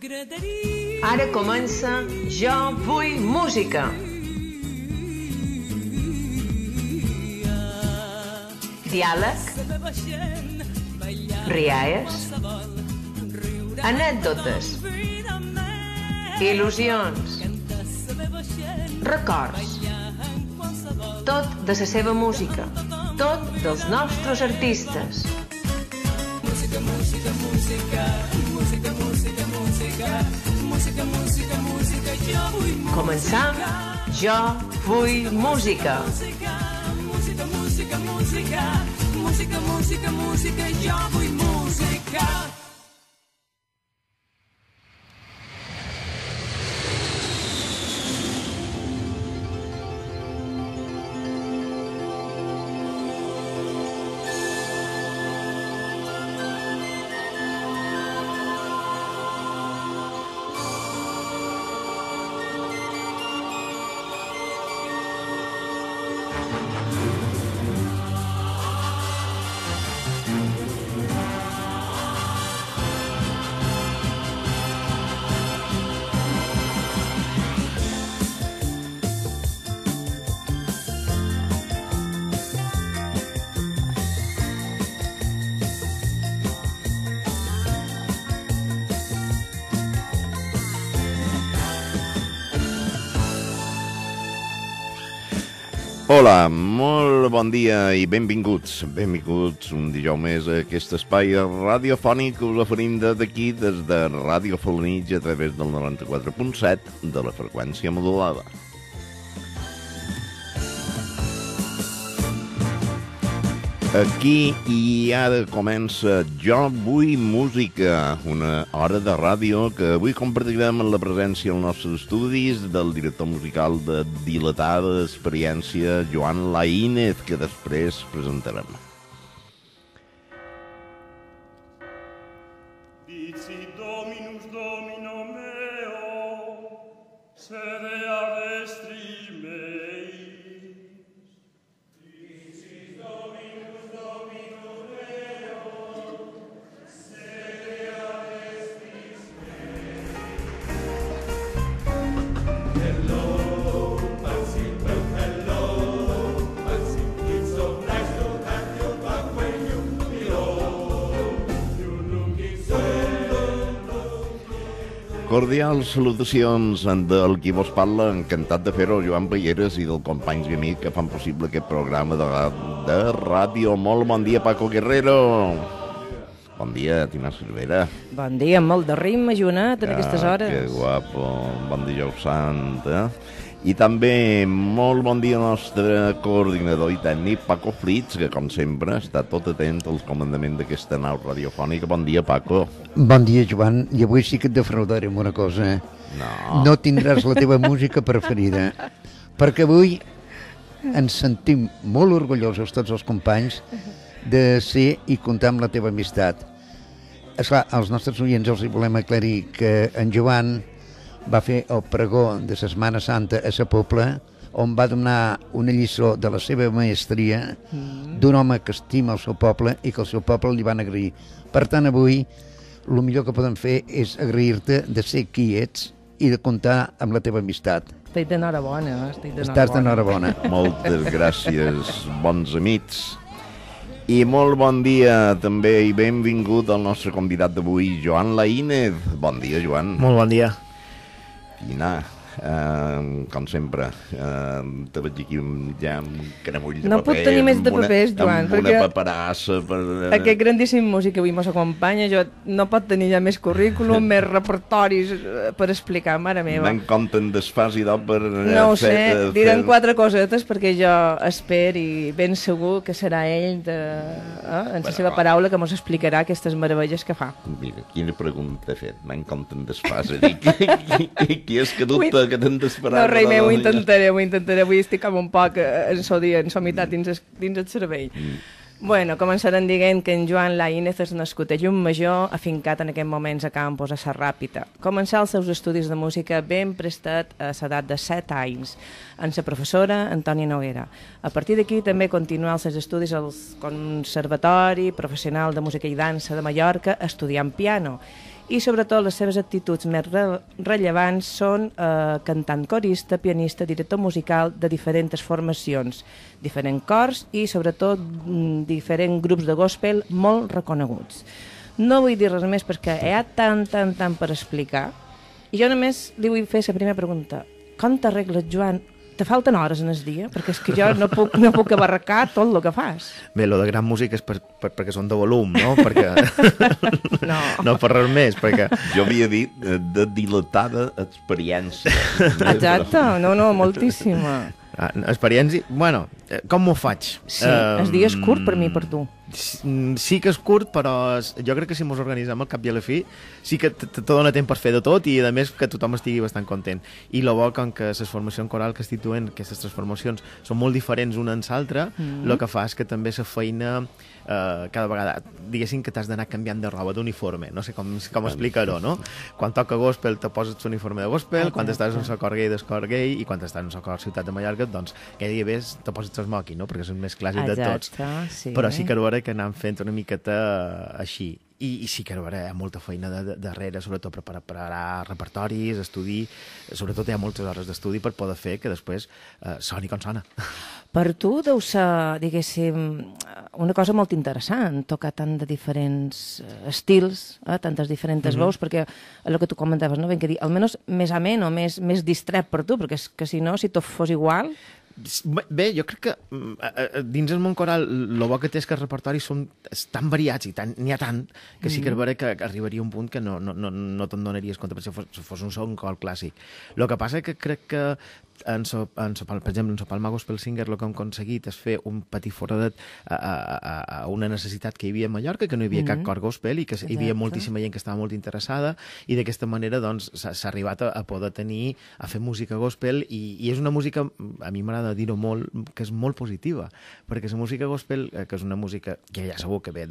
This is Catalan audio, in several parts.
Ara comença Jo Vull Música. Diàleg, rialles, anècdotes, il·lusions, records, tot de la seva música, tot dels nostres artistes. Música, música, música, música, música, música, música, música, música, jo vull música. Començam, Jo Vull Música. Música, música, música, música, música, música, jo vull música. Hola, molt bon dia i benvinguts un dijous més a aquest espai radiofònic que us oferim d'aquí, des de Ràdio Felanitx, a través del 94.7 de la freqüència modulada. Aquí i ara comença Jo Vull Música, una hora de ràdio que avui compartirem en la presència als nostres estudis del director musical de dilatada experiència, Joan Laínez, que després presentarem. Dici Dominus Domino meo, sede ad estris meis. Dici Dominus Domino meo, sede ad estris meis. Hello, Maxim, hello, Maxim, it's so nice to have you back when you belong. You're looking so Cordials salutacions del qui vos parla, encantat de fer-ho, Joan Balleres, i dels companys i amics que fan possible aquest programa de ràdio. Molt bon dia, Paco Guerrero. Bon dia, Tina Cervera. Bon dia, molt de ritme, Joanet, en aquestes hores. Que guapo, bon dijous sant, I també molt bon dia al nostre coordinador i tècnic, Paco Flitz, que com sempre està tot atent als comandaments d'aquesta nau radiofònica. Bon dia, Paco. Bon dia, Joan. I avui sí que et defraudaré amb una cosa. No tindràs la teva música preferida, perquè avui ens sentim molt orgullosos, tots els companys, de ser i comptar amb la teva amistat. Esclar, als nostres oients els hi volem aclarir que en Joan va fer el pregó de la Setmana Santa a sa Pobla, on va donar una lliçó de la seva maestria d'un home que estima el seu poble i que el seu poble li van agrair. Per tant, avui, el millor que podem fer és agrair-te de ser qui ets i de comptar amb la teva amistat. Estic d'enhorabona, estic d'enhorabona. Estàs d'enhorabona. Moltes gràcies, bons amics. I molt bon dia també i benvingut al nostre convidat d'avui, Joan Laínez. Bon dia, Joan. Molt bon dia. Tina, com sempre, te veig aquí ja amb un caramull de paper. No puc tenir més de papers, Joan, amb una paperassa. Aquest grandíssim músic que avui mos acompanya, jo no pot tenir ja més currículum, més repertoris per explicar, mare meva. Anant compte en desfàs i d'or per... No ho sé, diran 4 cosetes perquè jo espero i ben segur que serà ell en la seva paraula que mos explicarà aquestes meravelles que fa. Mira, quina pregunta he fet, anant compte en desfàs. Qui és que dubta que t'han d'esperar? No, rei meu, ho intentaré. Avui estic com un poc en somitat dins el cervell. Bueno, començarem dient que en Joan Laínez és nascut a Llucmajor, afincat en aquests moments a Campos, a Sarràpita. Començà els seus estudis de música ben prestat a l'edat de 7 anys, amb la professora Antònia Noguera. A partir d'aquí també continuà els seus estudis al Conservatori Professional de Música i Dansa de Mallorca, estudiant piano. i sobretot les seves actituds més rellevants són cantant corista, pianista, director musical de diferents formacions, diferents cors i sobretot diferents grups de gospel molt reconeguts. No vull dir res més perquè hi ha tant per explicar i jo només li vull fer la primera pregunta. Com t'arregles, Joan? Te falten hores en el dia? Perquè és que jo no puc abarcar tot el que fas. Bé, lo de gran música és perquè són de volum, no? Perquè... no per res més, perquè... Jo havia dit de dilatada experiència. Exacte, no, moltíssima. Experiència... Bueno, com m'ho faig? Sí, el dia és curt per mi, per tu. Sí que és curt, però jo crec que si mos organitzem al cap i a la fi sí que te dona temps per fer de tot i a més que tothom estigui bastant content. I lo bo, com que les formacions coral que constituen aquestes transformacions són molt diferents una en l'altra, el que fa és que també la feina cada vegada, diguéssim que t'has d'anar canviant de roba, d'uniforme, no sé com explicar-ho, no? Quan toca gospel te poses l'uniforme de gospel, quan estàs en Socor Gay d'Escor Gay i quan estàs en Socor Ciutat de Mallorca, doncs cada dia ves te poses el smoking, no? Perquè és el més clàssic de tots. Sí. Però sí que ara que anem fent una miqueta així. I sí que hi ha molta feina darrere, sobretot per preparar repertoris, estudi, sobretot hi ha moltes hores d'estudi per poder fer que després soni com sona. Per tu deu ser, diguéssim, una cosa molt interessant, tocar tant de diferents estils, tantes diferents veus, perquè el que tu comentaves, no? Ben que dir, almenys més ameno, més distret per tu, perquè és que si no, si tot fos igual... Bé, jo crec que dins el món coral el bo que té és que els repertoris són tan variats i n'hi ha tant que sí que és vera que arribaria un punt que no te'n donaries compte per si fos un son cor clàssic. El que passa que crec que per exemple, en la Palma Gospel Singer el que hem aconseguit és fer un petit foradet a una necessitat que hi havia a Mallorca, que no hi havia cap cor gospel i que hi havia moltíssima gent que estava molt interessada i d'aquesta manera doncs s'ha arribat a poder tenir, a fer música gospel i és una música, a mi m'agrada dir-ho molt, que és molt positiva, perquè la música gospel, que és una música que ja segur que ve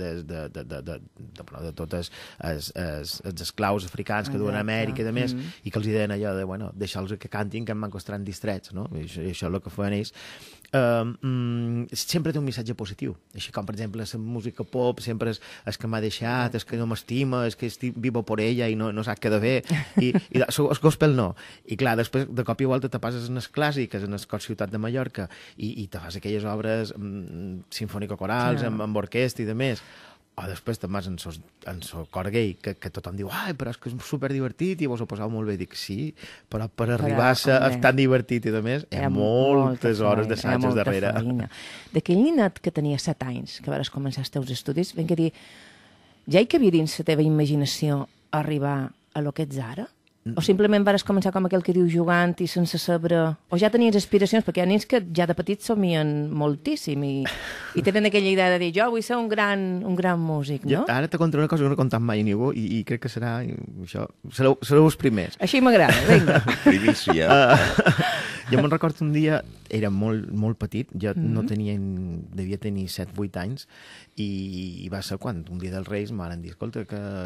de tots els esclaus africans que duen a Amèrica i de més, i que els deien allò de, bueno, deixar-los que cantin, que em van costar distrets, no? I això és el que fan ells. Sempre té un missatge positiu. Així com, per exemple, la música pop sempre és que m'ha deixat, és que no m'estima, és que estic vivo por ella i no sap què de bé. I el gospel no. I clar, després, de cop i volta, te passes en les clàssiques, en el Cor Ciutat de Mallorca, i te fas aquelles obres sinfònico-corals, amb orquestra i de més. O després te'n vas en Cor Gay, que tothom diu, però és que és superdivertit i vos ho poseu molt bé. Dic, sí, però per arribar a ser tan divertit i de més, hi ha moltes hores d'assajos darrere. D'aquell ninot que tenia 7 anys, que vas començar els teus estudis, ben que dir, ja hi cabia dins la teva imaginació arribar a lo que ets ara? O simplement vas començar com aquell que diu jugant i sense saber... O ja tenies aspiracions, perquè hi ha nens que ja de petits somien moltíssim i tenen aquella idea de dir jo vull ser un gran músic, no? Ara te contaré una cosa que no he contat mai a ningú i crec que serà això. Sereu els primers. Així m'agrada, vinga. Primícia. Jo me'n recordo un dia, era molt petit, jo no tenia, devia tenir 7-8 anys, i va ser quan un dia dels Reis m'han dit, escolta,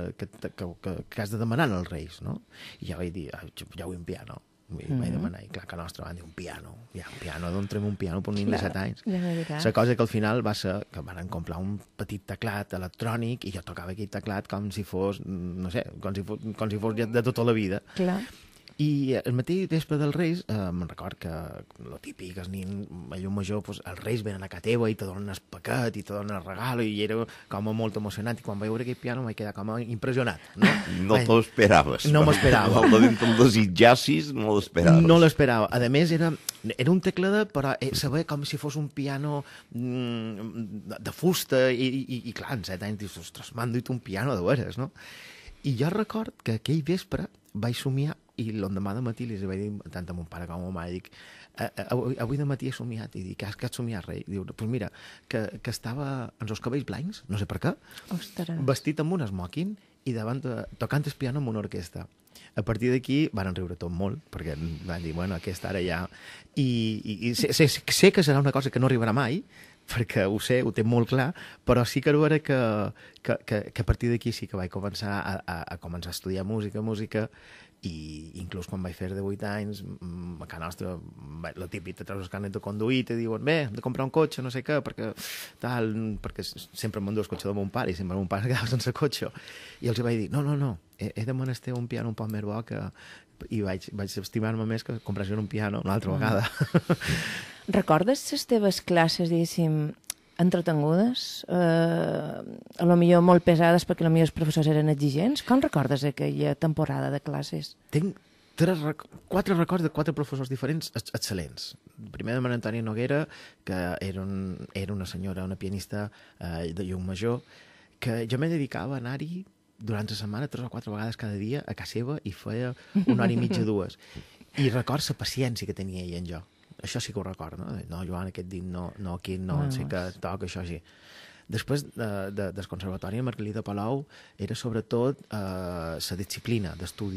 que has de demanar als Reis, no? I ja vaig dir, ja vull un piano. Vaig demanar, i clar que nostre van dir un piano, d'on trem un piano per un nen de 7 anys? La cosa que al final va ser que van comprar un petit teclat electrònic i jo tocava aquell teclat com si fos, no sé, com si fos de tota la vida. Clar. I el mateix vespre dels Reis, me'n record que el típic, el nen a llum major, els Reis venen a casa teva i te donen el paquet i te donen el regal, i era com molt emocionant, i quan vaig veure aquell piano m'he quedat com impressionat. No t'ho esperaves. No m'esperava. El desitjassis no l'esperaves. No l'esperava. A més, era un teclat, però se veia com si fos un piano de fusta, i clar, en 7 anys dius, ostres, m'han dit un piano de veres, no? I jo record que aquell vespre vaig somiar i l'endemà de matí li vaig dir tant a mon pare com a ma mare, dic, avui de matí he somiat, i dic, què has somiat, rei? Diu, doncs mira, que estava amb els cabells blancs, no sé per què, vestit amb un smoking i tocant el piano amb una orquestra. A partir d'aquí van riure tot molt, perquè van dir, bueno, aquesta ara ja... I sé que serà una cosa que no arribarà mai, perquè ho sé, ho té molt clar, però sí que era que a partir d'aquí sí que vaig començar a estudiar música, i inclús quan vaig fer de 8 anys, a casa nostra, la típica, te treus el carnet de conduir i te diuen, bé, hem de comprar un cotxe, no sé què, perquè sempre em m'endú el cotxe de mon pare i sempre mon pare quedava sense cotxe. I els vaig dir, no, he de menester un piano un poc més bo i vaig estimar-me més que comprar un piano una altra vegada. Recordes les teves classes, diguéssim, entretengudes, a lo millor molt pesades perquè a lo millor els professors eren exigents? Com recordes aquella temporada de classes? Tinc 4 records de 4 professors diferents excel·lents. Primer de Maria Antònia Noguera, que era una senyora, una pianista de llum major, que jo me dedicava a anar-hi durant la setmana 3 o 4 vegades cada dia a casa seva i feia 1 hora i mitja, 2. I record la paciència que tenia ella en jo. Això sí que ho record, no? No, Joan, aquest dit no, aquí no, sé que toca això sí. Després del Conservatori de Margalida Palou era sobretot la disciplina d'estudi.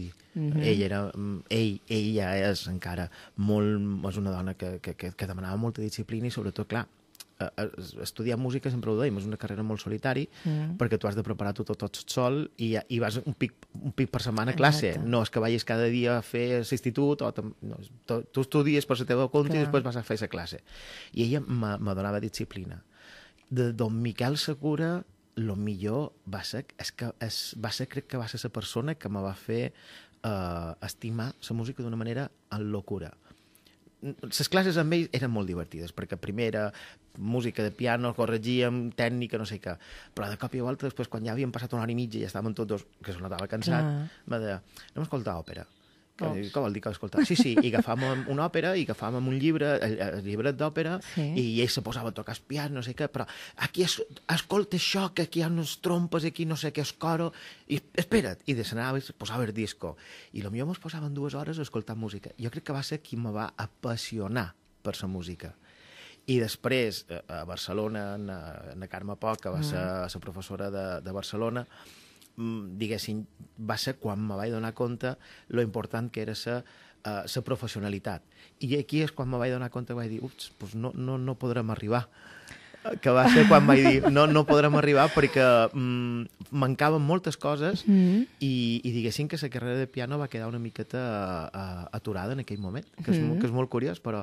Ella és encara és una dona que demanava molta disciplina i sobretot, clar, estudiar música sempre ho dèiem, és una carrera molt solitari perquè tu has de preparar tot sol i vas un pic per setmana a classe. No és que vagis cada dia a fer l'institut, tu estudies per la teva compte i després vas a fer la classe. I ella me donava disciplina. De don Miquel Segura, el millor va ser, crec que va ser la persona que me va fer estimar la música d'una manera en locura. Les classes amb ell eren molt divertides, perquè primer era música de piano, corregíem, tècnica, no sé què, però de cop i volta, després, quan ja havíem passat 1 hora i mitja i ja estàvem tots dos, que se notava cansat, va dir, anem a escoltar òpera. Què vol dir que escoltar? Sí, i agafàvem una òpera i agafàvem un llibre, el llibret d'òpera, i ell se posava a tocar el piano, no sé què, però aquí escolta això, que aquí hi ha unes trompes, aquí no sé què, el coro, i espera't, i s'anava i es posava el disco. I potser ens posaven 2 hores a escoltar música. Jo crec que va ser qui me va apassionar per la música. I després, a Barcelona, na Carme Poc, que va ser la professora de Barcelona, diguéssim, va ser quan me vaig donar compte lo important que era la professionalitat. I aquí és quan me vaig donar compte que vaig dir, ups, doncs no podrem arribar. Que va ser quan vaig dir, no podrem arribar perquè mancaven moltes coses i diguéssim que la carrera de piano va quedar una miqueta aturada en aquell moment, que és molt curiós, però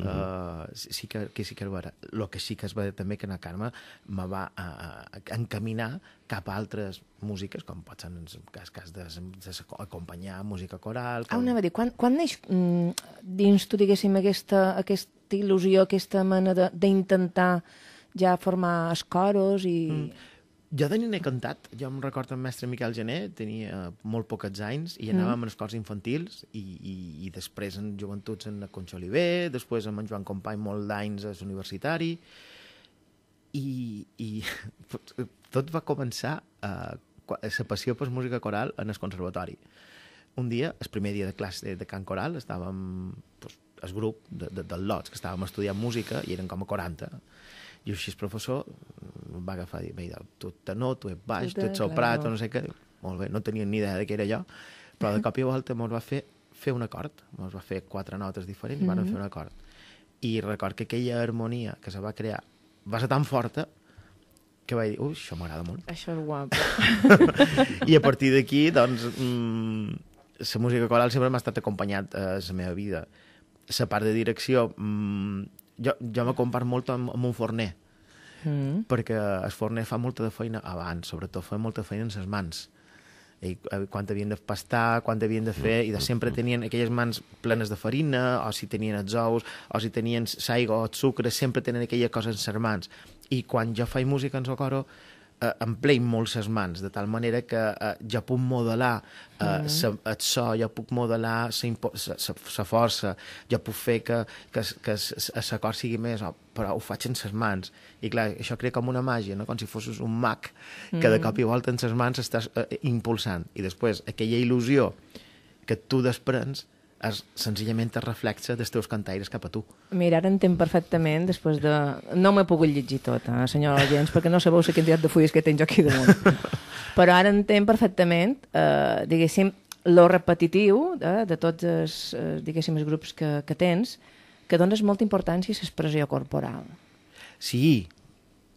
sí que és vera. El que sí que és vera també que na Carme me va encaminar cap a altres músiques, com pot ser en el cas d'acompanyar música coral. Anava a dir, quan neix dins tu, diguéssim, aquesta il·lusió, aquesta mena d'intentar ja formar els coros i... Jo de nen he cantat. Jo em recordo el mestre Miquel Gené, tenia molt pocs anys, i anàvem als cors infantils, i després en joventuts en Conxa Oliver, després amb en Joan Company molt d'anys a l'universitari, i tot va començar la passió per música coral en el conservatori. Un dia, el primer dia de classe de cant coral, estàvem el grup del Lots, que estàvem estudiant música, i eren com a 40. I així el professor va agafar i va dir, tu ets tenor, tu ets baix, tu ets soprat, o no sé què. Molt bé, no tenien ni idea de què era jo, però de cop i volta ens va fer un acord, ens va fer 4 notes diferents i van fer un acord. I record que aquella harmonia que se va crear va ser tan forta que vaig dir, això m'agrada molt. Això és guapo. I a partir d'aquí, doncs, la música coral sempre m'ha estat acompanyat a la meva vida. La part de direcció, jo me comparo molt amb un forner, perquè el forner fa molta de feina abans, sobretot fa molta feina en les mans. Quan havien de pastar, quan havien de fer, i sempre tenien aquelles mans plenes de farina, o si tenien els ous, o si tenien l'aigua o el sucre, sempre tenen aquella cosa en les mans. I quan jo faig música en el coro, empleïm molt les mans, de tal manera que jo puc modelar el so, jo puc modelar la força, jo puc fer que l'acord sigui més, però ho faig en les mans. I clar, això crea com una màgia, no? Com si fossis un mag que de cop i volta en les mans estàs impulsant. I després, aquella il·lusió que tu desprens senzillament es reflexa dels teus cantaires cap a tu. Mira, ara entenc perfectament, després de... No m'he pogut llegir tot, senyora Oients, perquè no sabeu la quantitat de fulles que tinc jo aquí damunt. Però ara entenc perfectament, diguéssim, lo repetitiu de tots els, diguéssim, els grups que tens, que dones molta importància a l'expressió corporal. Sí,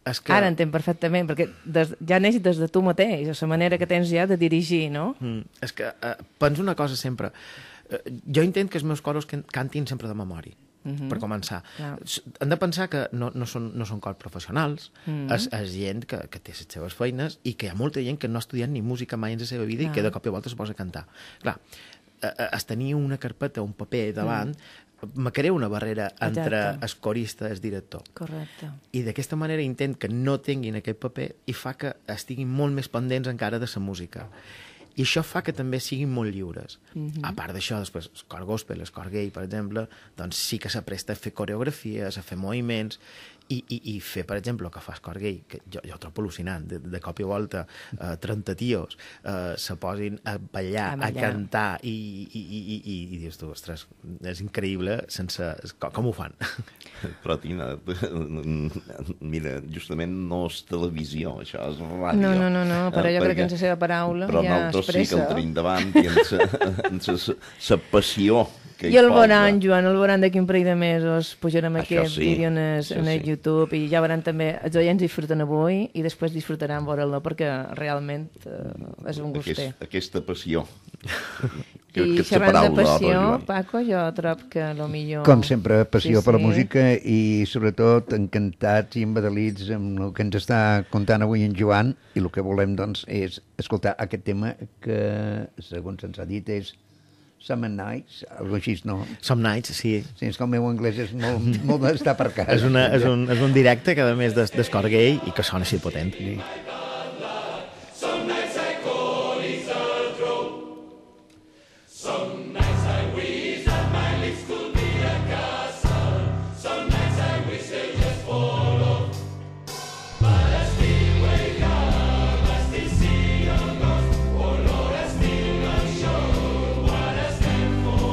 És que... Ara entenc perfectament, perquè ja neix des de tu mateix, la manera que tens ja de dirigir, no? És que penso una cosa sempre. Jo intent que els meus coros cantin sempre de memòria, per començar. Hem de pensar que no són cors professionals, és gent que té les seves feines i que hi ha molta gent que no ha estudiat ni música mai en la seva vida i que de cop i volta se posa a cantar. Clar, es tenir una carpeta, un paper davant, me crea una barrera entre el corista i el director. Correcte. I d'aquesta manera intent que no tinguin aquest paper i fa que estiguin molt més pendents encara de la música. I això fa que també siguin molt lliures. A part d'això, després, el cor gospel, el cor gay, per exemple, doncs sí que s'apresta a fer coreografies, a fer moviments, i fer, per exemple, el que fa el cor gay, que jo ho trobo al·lucinant, de cop i volta 30 tios se posin a ballar, a cantar, i dius tu, ostres, és increïble sense... Com ho fan? Però, Tina, mira, justament no és televisió, això és ràdio. No, però jo crec que en la seva paraula però ja nosaltres expressa. sí que el tenim davant i en la passió que I el veuran, Joan, el veuran d'aquí un parell de mesos, pujarem Això aquest sí, vídeo en això el sí. YouTube i ja veuran també, els oients disfruten avui i després disfrutaran veure'l perquè realment és un guster. Aquesta passió. I xerrant de passió, Paco, jo trobo que el millor... Com sempre, passió per la música i sobretot encantats i embadalits amb el que ens està contant avui en Joan i el que volem doncs és escoltar aquest tema que, segons ens ha dit, és Some Nights, algo així, no? Some Nights, sí. Sí, és que el meu anglès és molt d'estar per casa. És un directe que, a més, d'escor gay i que sona així potent. Sí. Some nights I call Lisa Joe. Some nights I wish that my lips could be a castle. Some nights I wish they just fall off. But I still wake up, I still see your ghost. Oh Lord, I still not sure what I stand for.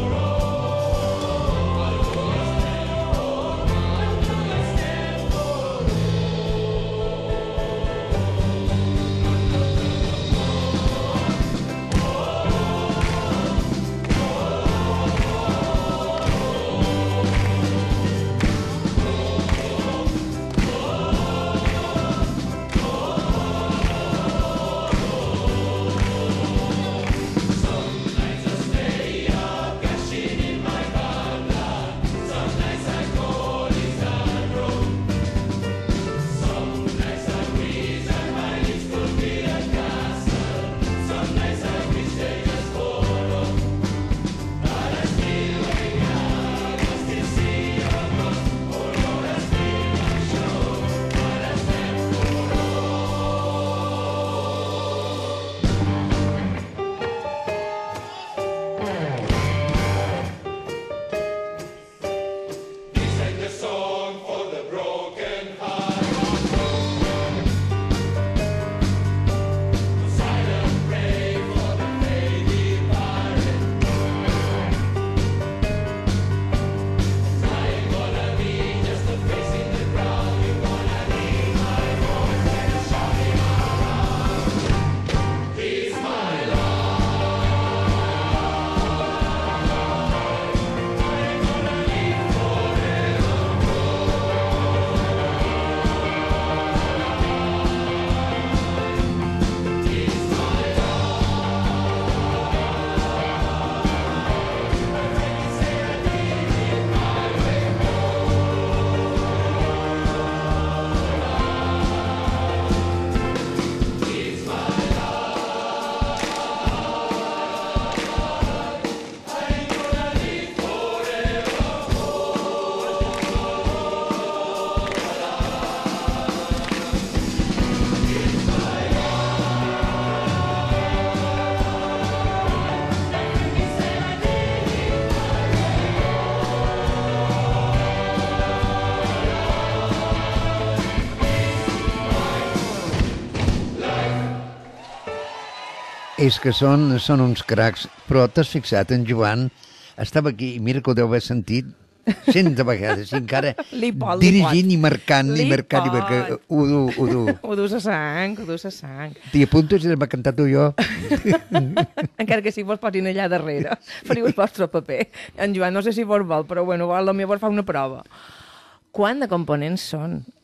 És que són uns cracs, però t'has fixat, en Joan estava aquí, i mira que ho deu haver sentit cents de vegades, i encara dirigint i marcant, i perquè ho du. Ho dus a sang, ho dus a sang. T'hi apuntes i m'ha cantat tu jo. Encara que si vols posin allà darrere, feriu el vostre paper. En Joan no sé si vol, però bueno, potser fa una prova. Quant de components són?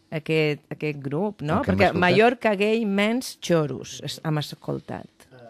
aquest grup, no? Perquè Mallorca Gay Men's Chorus hem escoltat.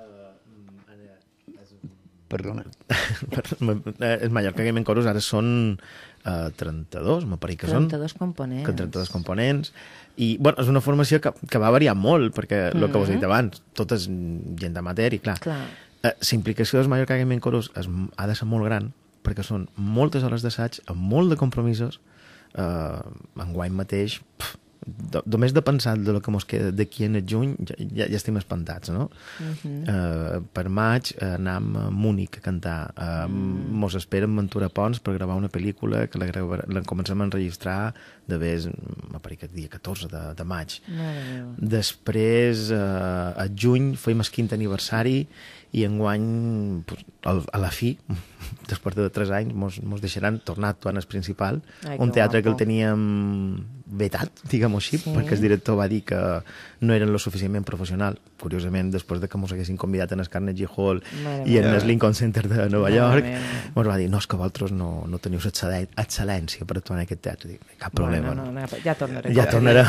Perdona. Els Mallorca Gay Men's Chorus ara són 32, m'apareix que són. 32 components. 32 components. I, bueno, és una formació que va variar molt, perquè el que vos he dit abans, tot és gent amateur, i clar. La implicació dels Mallorca Gay Men's Chorus ha de ser molt gran, perquè són moltes hores d'assaig, amb molt de compromisos. Enguany mateix, només de pensar de lo que mos queda d'aquí en el juny ja estem espantats, no? Per maig anam a Múnich a cantar, mos esperen Ventura Pons per gravar una pel·lícula que la comencem a enregistrar de vez, m'apareix el dia 14 de maig. Després a juny fem el 5è aniversari i enguany, a la fi, després de 3 anys, mos deixaran tornar a actuar en el principal, un teatre que el teníem vetat, diguem-ho així, perquè el director va dir que no eren lo suficientment professional. Curiosament, després de que mos haguessin convidat en el Carnegie Hall i en el Lincoln Center de Nova York, mos va dir, no, és que vosaltres no teniu excel·lència per actuar en aquest teatre. Cap problema. Ja tornaré. Ja tornarà.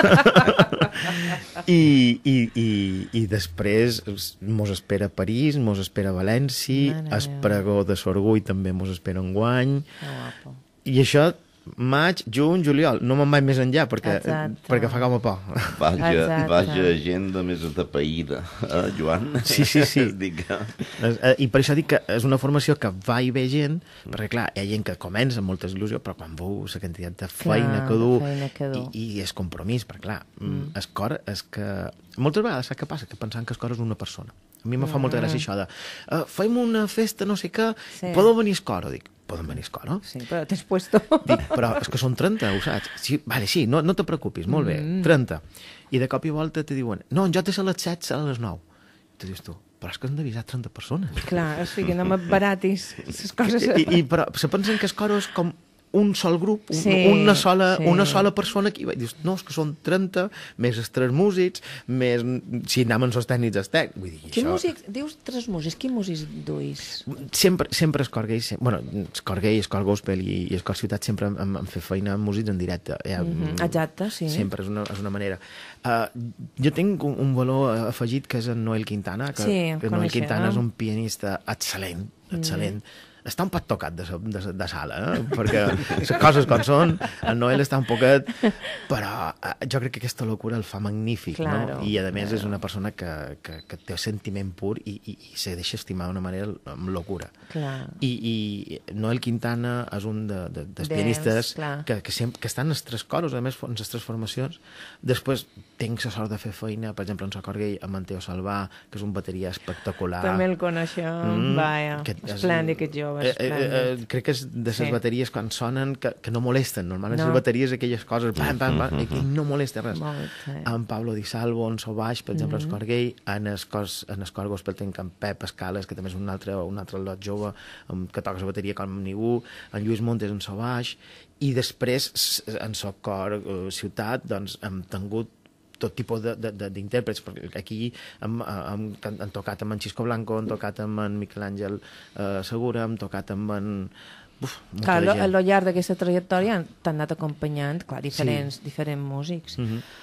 I després mos espera París, mos espera València, el pregó de l'Orgull també mos espera enguany. I això, maig, juny, juliol. No me'n vaig més enllà, perquè fa com a por. Vaja agenda més atapeïda, Joan? Sí. I per això dic que és una formació que va i ve gent, perquè clar, hi ha gent que comença amb molta il·lusió, però quan veu la quantitat de feina que du i és compromís, perquè clar, el cor és que... Moltes vegades saps què passa? Que pensant que el cor és una persona. A mi me fa molta gràcia això de fem una festa, no sé què, podeu venir el cor? Dic, poden venir el cor, no? Sí, però t'has puesto... Dic, però és que són 30, ho saps? Sí, vale, sí, no te preocupis, molt bé, 30. I de cop i volta te diuen, no, en lloc de ser a les 7, serà a les 9. I te dius tu, però és que han d'avisar 30 persones. Clar, o sigui, no m'abaratis les coses... Però se pensen que el cor és com un sol grup, una sola persona que dius, no, és que són 30, més els 3 músics, més si anem en els tècnics estèc. Vull dir, quin músic? Dius 3 músics, quin músics duis? Sempre el cor gay, bueno, el cor gay, el cor gospel i el cor ciutat sempre hem fet feina amb músics en directe. Exacte, sí. Sempre és una manera. Jo tinc un valor afegit que és en Noel Quintana, que Noel Quintana és un pianista excel·lent. Està un poc tocat de sala, perquè les coses com són, el Noel està un poquet, però jo crec que aquesta locura el fa magnífic, no? I a més és una persona que té sentiment pur i se deixa estimar d'una manera amb locura. I Noel Quintana és un dels pianistes que estan en els 3 coros, a més en les 3 formacions. Després tinc la sort de fer feina, per exemple, en Socor Gay, amb en Teo Salvà, que és un bateria espectacular. També el coneixem, vaja, esplèndid aquest jove. Crec que és de les bateries quan sonen que no molesten. Normalment les bateries, aquelles coses, pam, que no molesta res. En Pablo Di Salvo, en Sobaix, per exemple, en Socor Gay, en el cor gospel tinc en Pep Escales, que també és un altre lot jove, que toca la bateria com ningú, en Lluís Montes, en Sobaix, i després en Socor ciutat, doncs, hem tingut tot tipus d'intèrprets, perquè aquí hem tocat amb en Xisco Blanco, hem tocat amb en Miquel Àngel Segura, hem tocat amb en... Clar, a lo llarg d'aquesta trajectòria t'han anat acompanyant, clar, diferents músics.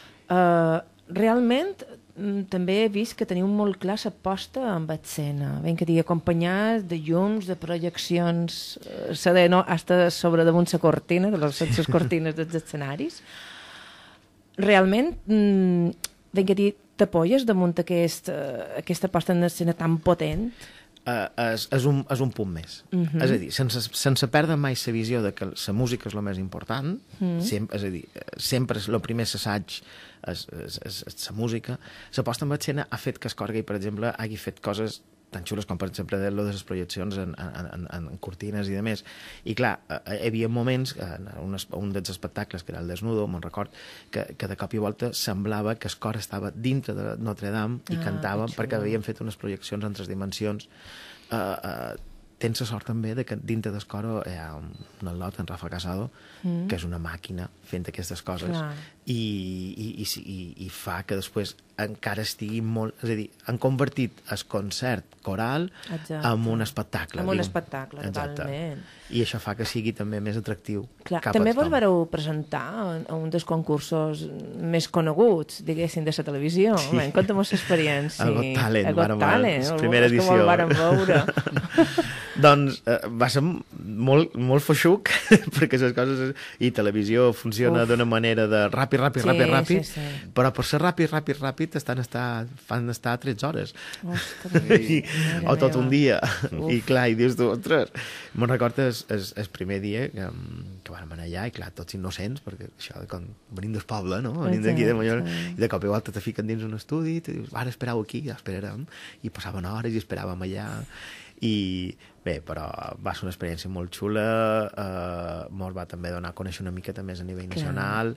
Realment, també he vist que teniu molt clar l'aposta amb escena, ben que digui acompanyat de llums, de projeccions, hasta sobre damunt la cortina, de les cortines dels escenaris. Realment, ben que dir, t'apoyes damunt aquesta posta en escena tan potent? És un punt més. És a dir, sense perdre mai la visió de que la música és el més important, és a dir, sempre és el primer assaig és la música. La posta en escena ha fet que el Cor Gay, per exemple, hagi fet coses tan xules com, per exemple, de les projeccions en cortines i demés. I, clar, hi havia moments, un dels espectacles, que era el Desnudo, me'n record, que de cop i volta semblava que el cor estava dintre de Notre Dame i cantava perquè havien fet unes projeccions en 3 dimensions tens la sort també de que dintre del coro hi ha un al·lot, en Rafa Casado, que és una màquina fent aquestes coses i fa que després encara estigui molt... És a dir, han convertit el concert coral en un espectacle. En un espectacle, totalment. I això fa que sigui també més atractiu. Clar, també vos vareu presentar a un dels concursos més coneguts, diguéssim, de la televisió. Sí. Conta'm l'experiència. El Got Talent. El Got Talent. Primera edició. Que vàrem veure. Doncs va ser molt feixuc, perquè les coses... I televisió funciona d'una manera de ràpid, però per ser ràpid fan estar 13 hores. O tot un dia. I clar, i dius tu, ostres, me'n recordes el primer dia que vam anar allà, i clar, tots innocents, perquè això, quan venim del poble, no? Venim d'aquí de Mallorca, i de cop i volta te fiquen dins un estudi, i te dius, ara espereu aquí, ja esperarem, i passaven hores i esperàvem allà, i bé, però va ser una experiència molt xula, mos va també donar a conèixer una miqueta més a nivell nacional.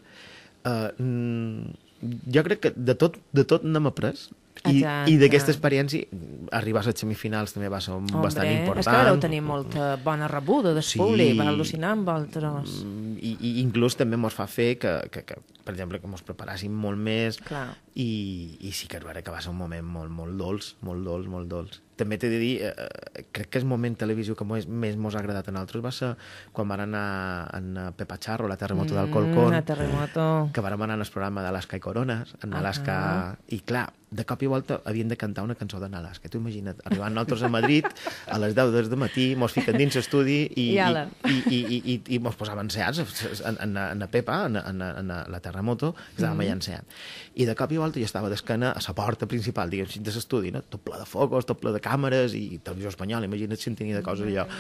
Jo crec que de tot n'hem après, i d'aquesta experiència arribar a les semifinals també va ser bastant important. És que vareu tenir molta bona rebuda del públic, va al·lucinar amb altres. I inclús també mos fa fer que per exemple, que mos preparàssim molt més i sí que va ser un moment molt dolç. També t'he de dir, crec que el moment televisió que més mos ha agradat a nosaltres va ser quan van anar en Pepa Charro, la Terremoto d'Alcolcón, que vam anar en el programa d'Alaska i Corones, en Alaska, i clar, de cop i volta havien de cantar una cançó d'Alaska. Tu imagina't, arribant nosaltres a Madrid a les 10 del matí, mos fiquen dins l'estudi i mos posaven seats en Pepa, en la Terremoto, que estàvem allà ensenyant. I de cop i volta jo estava d'esquena a la porta principal, diguem, de l'estudi, no? Tot ple de focus, tot ple de càmeres, i televisió espanyola, imagina't si en tenia de coses allò.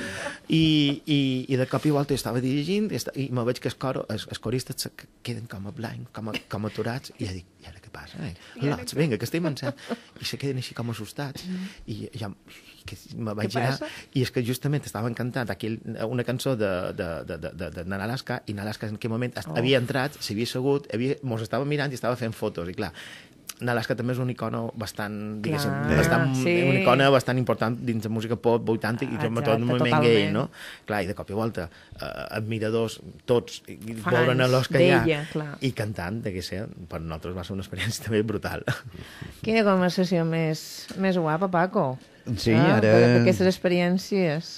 I de cop i volta jo estava dirigint i me veig que els coristes queden com a blanc, com aturats, i jo dic, i ara què passa? Lots, vinga, que estem ençant. I se queden així com assustats. I ja me vaig girar, i és que justament estaven cantant una cançó de Nalaska, i Nalaska en aquell moment havia entrat, s'havia assegut, mos estava mirant i estava fent fotos, i clar, Nalaska també és una icona bastant, diguéssim, una icona bastant important dins de música pop 80 i sobretot el moviment gay, no? Clar, i de cop i volta, admiradors, tots, veure'n a l'Oscar allà i cantant, per nosaltres va ser una experiència també brutal. Quina conversació més guapa, Paco. Sí, ara... Aquestes experiències...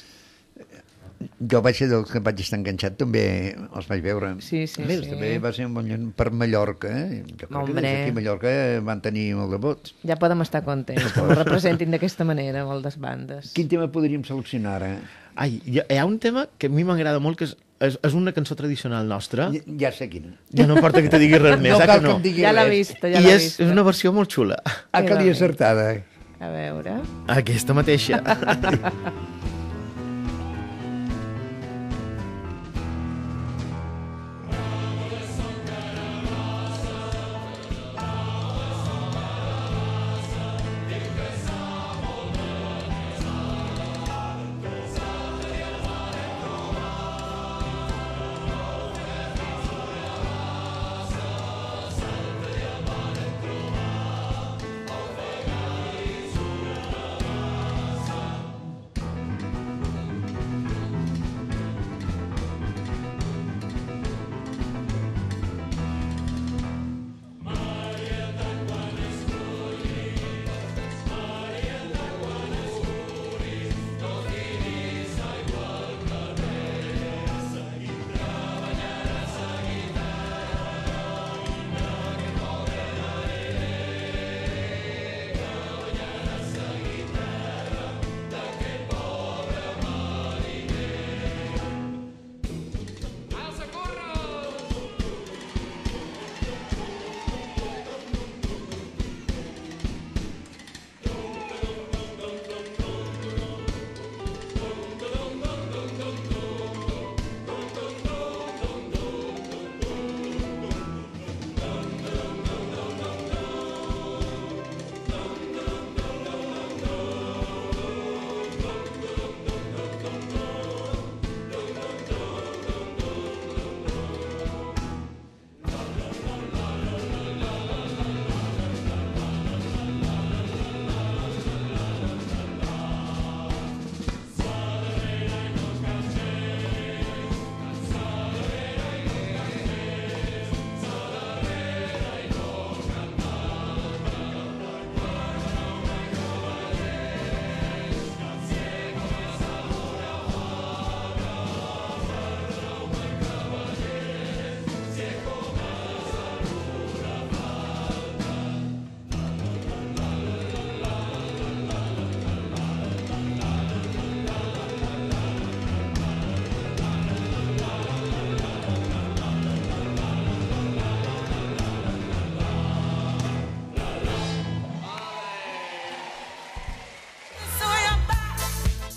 Jo vaig ser del que vaig estar enganxat, també els vaig veure. Sí. També va ser un bon lloc per Mallorca. Jo crec que des d'aquí a Mallorca van tenir molt de vots. Ja podem estar contents, que ho representin d'aquesta manera, moltes bandes. Quin tema podríem seleccionar ara? Hi ha un tema que a mi m'agrada molt, que és una cançó tradicional nostra. Ja sé quina. Ja no importa que te digui res més, no cal que no? Que em digui ja l'ha vista, ja l'ha vista. I és una versió molt xula. Que li acertada. A veure... Aquesta mateixa.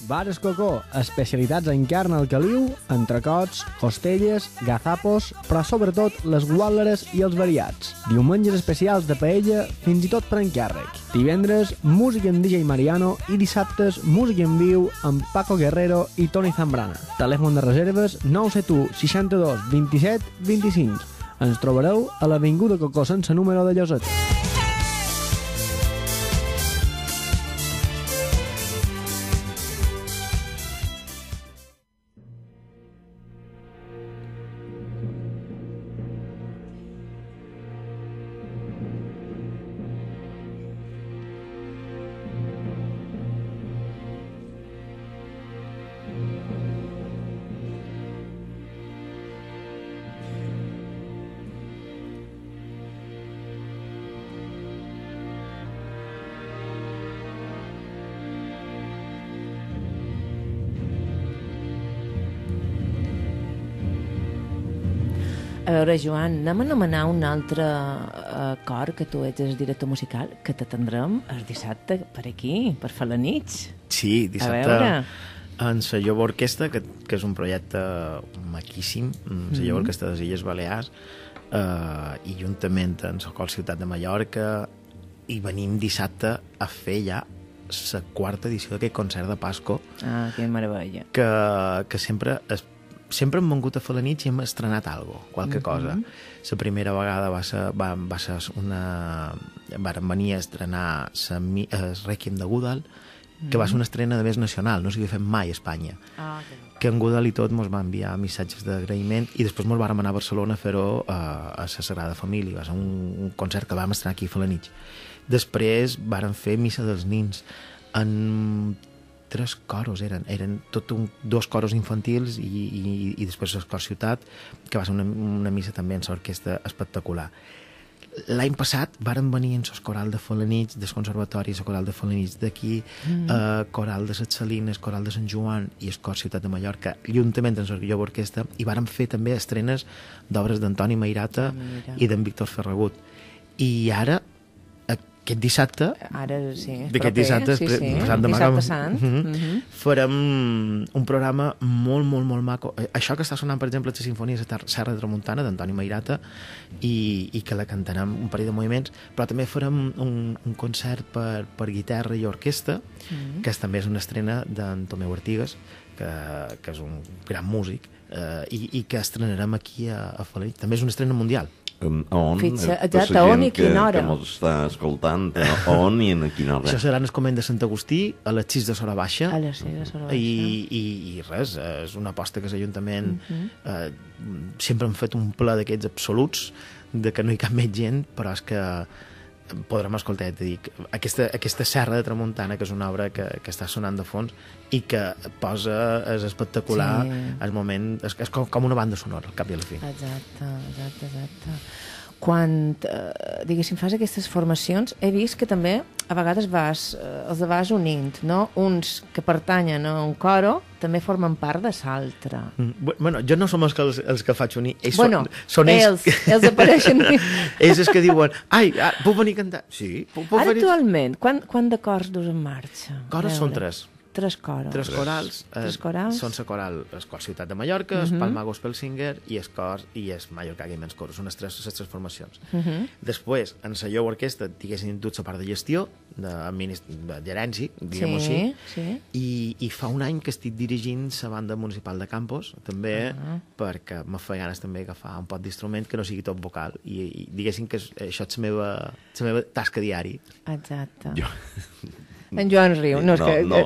Bar Escocó, especialitats en carn al caliu, entrecots, costelles, gazapos, però sobretot les guàleres i els variats. Diumenges especials de paella, fins i tot per encàrrec. Divendres, música amb DJ Mariano i dissabtes, música en viu amb Paco Guerrero i Toni Zambrana. Telèfon de reserves 971 62 27 25. Ens trobareu a l'Avinguda Cocó sense número de Lloset. A veure, Joan, anem a anomenar un altre cor, que tu ets el director musical, que t'atendrem el dissabte per aquí, per fer la nit. Sí, dissabte en la Jove Orquestra, que és un projecte maquíssim, la Jove Orquestra de les Illes Balears, i juntament amb la Col Ciutat de Mallorca, i venim dissabte a fer ja la quarta edició d'aquest concert de Pasco. Ah, que meravella. Que sempre hem vengut a fer la nit i hem estrenat qualque cosa. La primera vegada va ser una... Varen venir a estrenar el Rèquiem de Goodall, que va ser una estrena de més nacional, no s'havia fet mai a Espanya. Que en Goodall i tot ens va enviar missatges d'agraïment i després ens vàrem anar a Barcelona a fer-ho a la Sagrada Família. Va ser un concert que vam estrenar aquí a fer la nit. Després varen fer Missa dels Nins en 3 coros, eren tot 2 coros infantils i després el Cor Ciutat, que va ser una missa també en l'orquestra espectacular. L'any passat varen venir en el coral de Felanitx del Conservatori, el coral de Felanitx d'aquí, coral de les Salines, coral de Sant Joan i el Cor Ciutat de Mallorca, juntament amb la Jove Orquestra, i varen fer també estrenes d'obres d'Antoni Mairata i d'en Víctor Ferragut. I ara, aquest dissabte, dissabte sant, farem un programa molt, molt, molt maco. Això que està sonant, per exemple, la Sinfonia de Serra de Tramuntana d'Antoni Mairata i que la cantarem un parell de moviments, però també farem un concert per guitarra i orquestra, que també és una estrena d'en Tomeu Artigas, que és un gran músic, i que estrenarem aquí a Felanitx. També és una estrena mundial. On? Exacte, on i a quina hora? Que mos està escoltant, on i a quina hora? Això serà en el Convent de Sant Agustí, a les 6 de Sora Baixa. A les 6 de Sora Baixa. I res, és una aposta que l'Ajuntament sempre han fet un pla d'aquests absoluts, de que no hi cap més gent, però és que podrem escoltar, t'he dit, aquesta Serra de Tramuntana, que és una obra que està sonant de fons i que és espectacular, el moment, és com una banda sonora, al cap i a la fi. Exacte. Quan, diguéssim, fas aquestes formacions, he vist que també a vegades els vas unint, no? Uns que pertanyen a un coro també formen part de l'altre. Bueno, jo no som els que faig unir. Són ells apareixen. Ells els que diuen, puc venir a cantar? Sí, puc venir. Actualment, quant de cors dus en marxa? Cors són 3. 3 coros. 3 corals. Són el Cor Ciutat de Mallorca, el Palma Gospel Singer i el Mallorca Gamens Coro. Són les tres formacions. Després, en la Jove Orquestra, diguéssim, dut la part de gestió, de gerència, diguem-ho així, i fa un any que estic dirigint la banda municipal de Campos, també, perquè me feia ganes també agafar un pot d'instrument que no sigui tot vocal. I diguéssim que això és la meva tasca diària. Exacte. En Joan riu. No,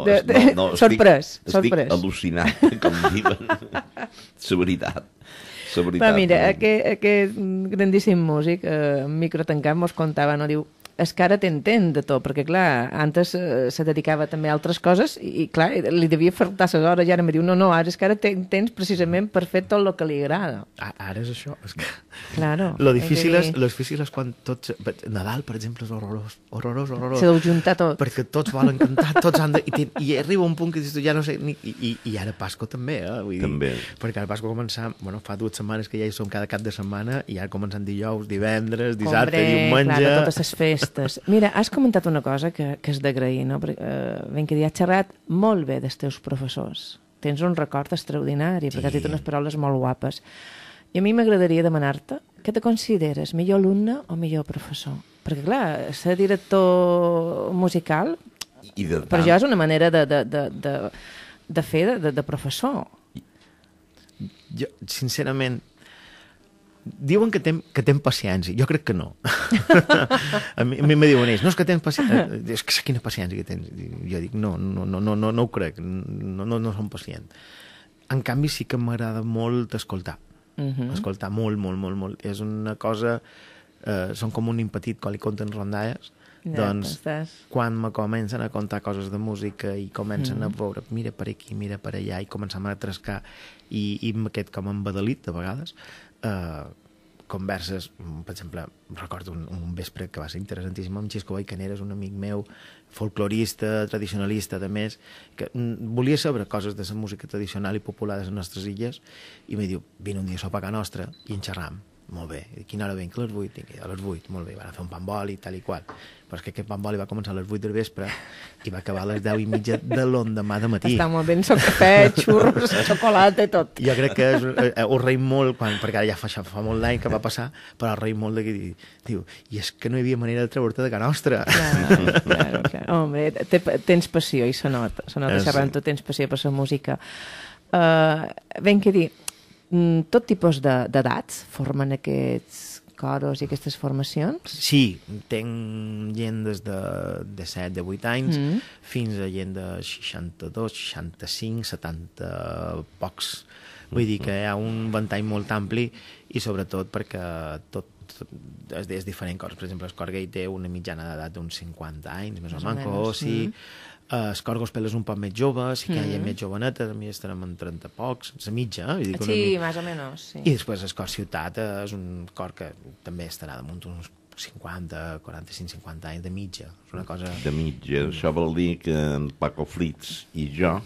sorprès. Estic al·lucinat, com diuen. La veritat. Però mira, aquest grandíssim músic, Micro Tancat, mos contava, no? Diu, és que ara t'entén de tot, perquè clar, antes se dedicava també a altres coses i clar, li devia faltar les hores i ara em diu, no, ara és que ara tens precisament per fer tot el que li agrada. Ara és això, és que... Claro. Lo difícil és quan tots... Nadal, per exemple, és horrorós. Se deu juntar tot. Perquè tots volen cantar, tots han de... I arriba un punt que dius, ja no sé... I ara Pasco també, vull dir, també. Perquè ara Pasco començam... Bueno, fa 2 setmanes que ja hi som cada cap de setmana i ara començant dijous, divendres, dissabte, diumenge... Clar, totes les festes artistes. Mira, has comentat una cosa que és d'agrair, no? Ben que has xerrat molt bé dels teus professors. Tens un record extraordinari, perquè has dit unes paraules molt guapes. I a mi m'agradaria demanar-te què te consideres, millor alumne o millor professor? Perquè, clar, ser director musical, per jo és una manera de fer de professor. Jo, sincerament, diuen que tem paciència. Jo crec que no. A mi me diuen ells, no, és que tens paciència. És que quina paciència que tens. Jo dic, no ho crec. No som pacients. En canvi, sí que m'agrada molt escoltar. Escoltar molt. És una cosa... Són com un impetit quan li conten rondalles. Doncs, quan me comencen a contar coses de música i comencen a veure, mira per aquí, mira per allà, i comencem a trascar i m'aquest com embadalit, de vegades, converses, per exemple, recordo un vespre que va ser interessantíssim amb Xisco Baicaneres, un amic meu, folclorista, tradicionalista, a més, que volia saber coses de la música tradicional i popular de les nostres illes, i em diu, vine un dia a sopar a casa nostra i en xerram. Molt bé. I quina hora venc? A les 8. A les 8, molt bé. Van a fer un pan boli, tal i qual. Però és que aquest pan boli va començar a les 8 del vespre i va acabar a les 10:30 de l'endemà de matí. Està molt ben, cafè, xurros, xocolata i tot. Jo crec que ho reim molt, perquè ara ja fa molt d'any que va passar, però ho reim molt de que diu, i és que no hi havia manera de treure-te de casa nostra. Claro. Home, tens passió i se nota xerrant, tu tens passió per la música. Ben que dir, tot tipus d'edats formen aquests coros i aquestes formacions? Sí, tenc gent des de 7, de 8 anys, fins a gent de 62, 65, 70 pocs. Vull dir que hi ha un ventall molt ampli i sobretot perquè tot és diferent cors. Per exemple, el cor gai té una mitjana d'edat d'uns 50 anys, més o menys, sí. El cor gospel és un poc més jove, sí que hi ha més jovenetes, a mi estarem en 30 pocs, la mitja. Sí, més o menys, sí. I després el cor ciutat és un cor que també estarà damunt uns 50, 45, 50 anys de mitja. És una cosa... De mitja. Això vol dir que en Paco Fritz i jo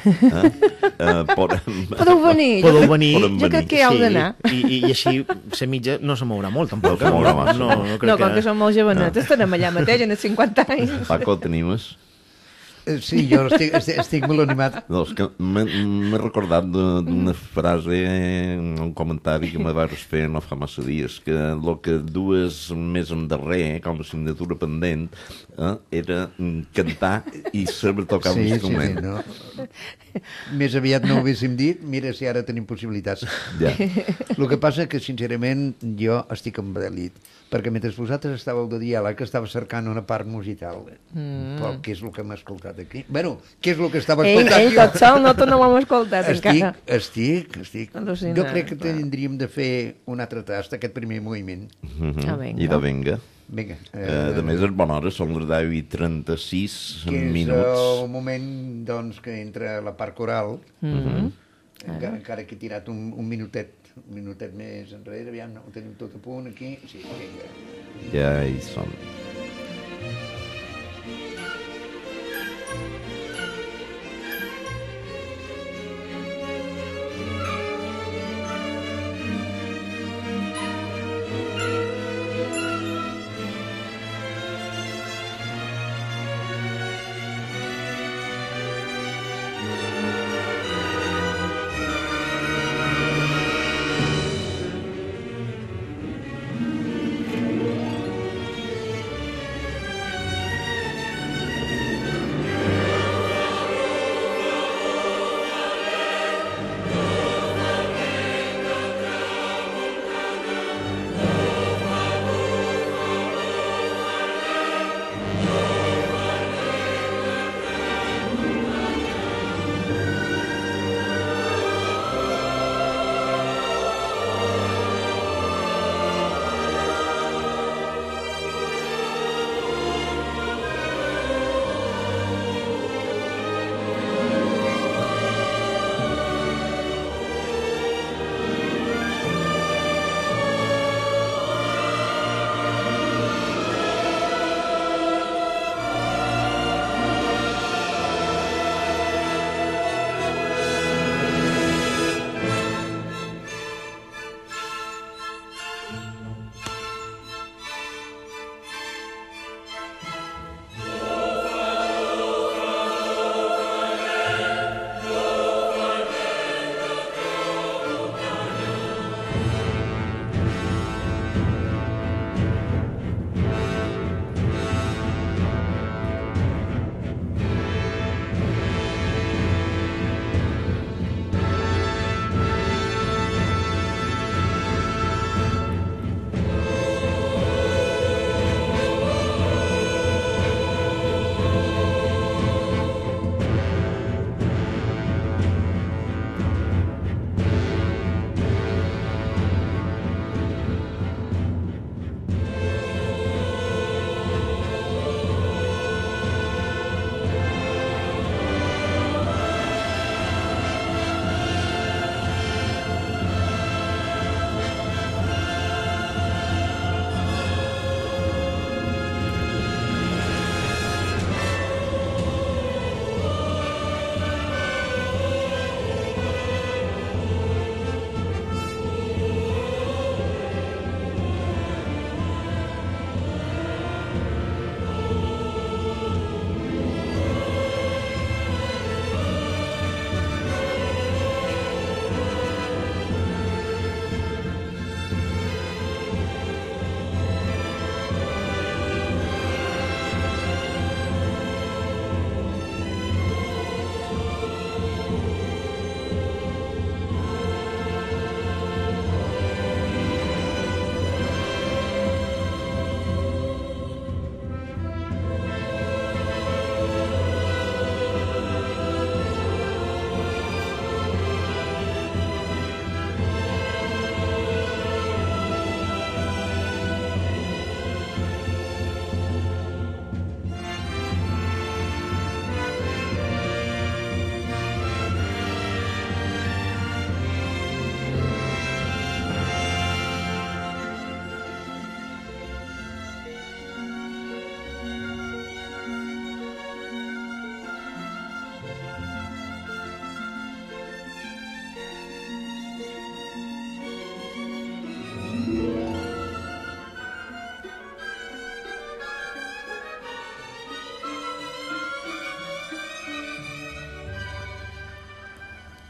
podeu venir. Jo crec que hi heu d'anar. I així la mitja no se mourà molt, tampoc. No se mourà massa. No, com que som molt jovenetes, estarem allà mateix, en els 50 anys. Paco, tenies? Sí, jo estic molt animat. No, és que m'he recordat d'una frase, un comentari que me vas fer no fa massa dies, que el que dues més endarrer, com a assignatura pendent, era cantar i saber tocar l'instrument. Sí, no. Més aviat no ho haguéssim dit, mira si ara tenim possibilitats. Ja. El que passa que, sincerament, jo estic embadalit, perquè mentre vosaltres estàveu de diàleg estava cercant una part musical. Però què és el que m'ha escoltat aquí? Bueno, què és el que estava escoltant jo? Ell tot sol no l'hem escoltat encara. Estic. Al·lucinant, jo crec que tindríem de fer un altre tast, aquest primer moviment. I de venga. Vinga. De més, és bona hora, són les 10:36 minuts. Que és el moment, doncs, que entra la part coral. Encara que he tirat un minutet més enrere, aviam, ho tenim tot a punt aquí. Sí, vinga. Ja hi som.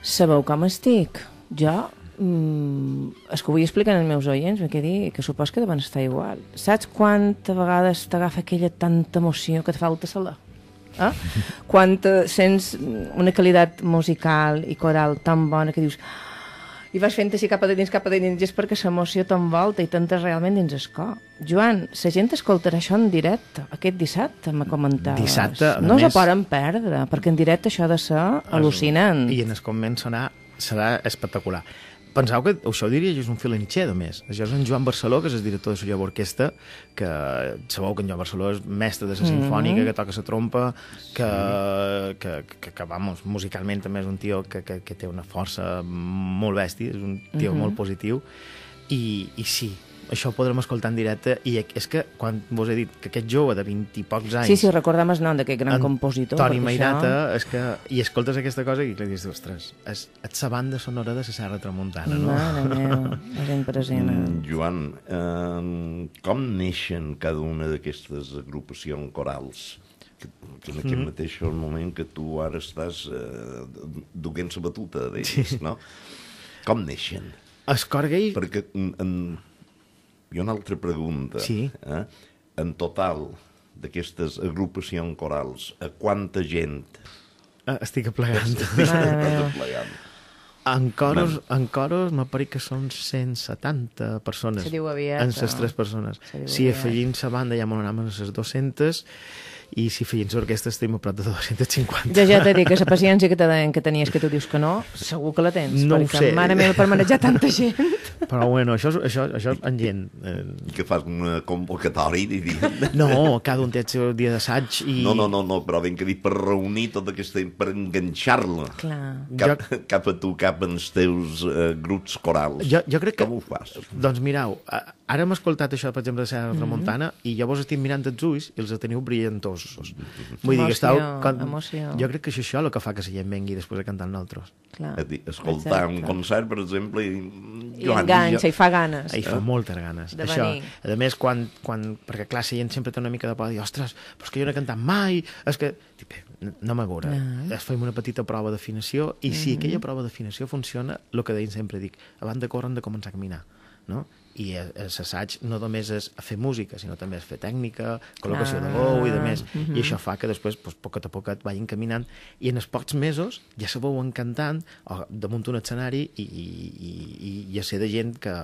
Sabeu com estic? Jo, és que ho vull explicar als meus oients, perquè dir que supos que deuen estar igual. Saps quantes vegades t'agafa aquella tanta emoció que et falta salar? Quan sents una qualitat musical i coral tan bona que dius i vas fent així cap a dins i és perquè l'emoció t'envolta i t'entres realment dins el cor. Joan, la gent escoltarà això en directe aquest dissabte, m'ha comentat. Dissabte, no us ho poden perdre, perquè en directe això ha de ser al·lucinant. I en el convent serà espectacular. Penseu que això ho diria jo és un filanitxer, a més. Això és en Joan Barceló, que és el director de la Llova Orquestra, que sabeu que en Joan Barceló és mestre de la sinfònica, que toca la trompa, que vamos, musicalment també és un tio que té una força molt bèstia, és un tio molt positiu, i sí, això ho podrem escoltar en directe, i és que quan vos he dit que aquest jove de 20 i pocs anys... Sí, recordem el nom d'aquest gran compositor. Toni Mairata, és que, i escoltes aquesta cosa i li dius, ostres, és la banda sonora de la Serra Tramuntana, no? Mare meva, és impressionant. Joan, com neixen cada una d'aquestes agrupacions corals? Que en aquest mateix moment que tu ara estàs duent la batuta d'ells, no? Com neixen? Escorgui... Perquè hi ha una altra pregunta. Sí. En total, d'aquestes agrupacions corals, a quanta gent... Estic aplegant. En coros m'apareix que són 170 persones. Se diu aviat. En les 3 persones. Si afegint la banda ja m'ho anàvem a les 200, i si feien l'orquestra estem a prop de 250. Jo ja t'he dit que la paciència que te deien que tenies, que tu dius que no, segur que la tens. No ho sé. Mare meva, per manejar tanta gent. Però bueno, això és en gent. Que fas una convocatòria i dir... No, cada un té el seu dia d'assaig i... No, però ben que dit per reunir tot aquesta... per enganxar-la. Cap a tu, cap als teus grups corals. Jo crec que... Com ho fas? Doncs mireu, ara hem escoltat això, per exemple, de Serra Tramuntana, i jo vos estic mirant els ulls i els teniu brillantosos. Vull dir que estàu... Emoció. Jo crec que és això el que fa que la gent vengui després de cantar nosaltres. Escoltar un concert, per exemple, i enganxa, i fa ganes. I fa moltes ganes. De això. venir. A més, perquè clar, la gent sempre té una mica de por de dir, ostres, però és que jo no he cantat mai, és que... No m'ha veure. Fem una petita prova d'afinació, i si aquella prova d'afinació funciona, el que deien sempre dic, abans de córrer hem de començar a caminar, no? I l'assaig no només és fer música, sinó també és fer tècnica, col·locació de veu i de més, i això fa que després, poquet a poquet, vagin caminant, i en els pocs mesos ja se veuen cantant damunt un escenari i ja sé de gent que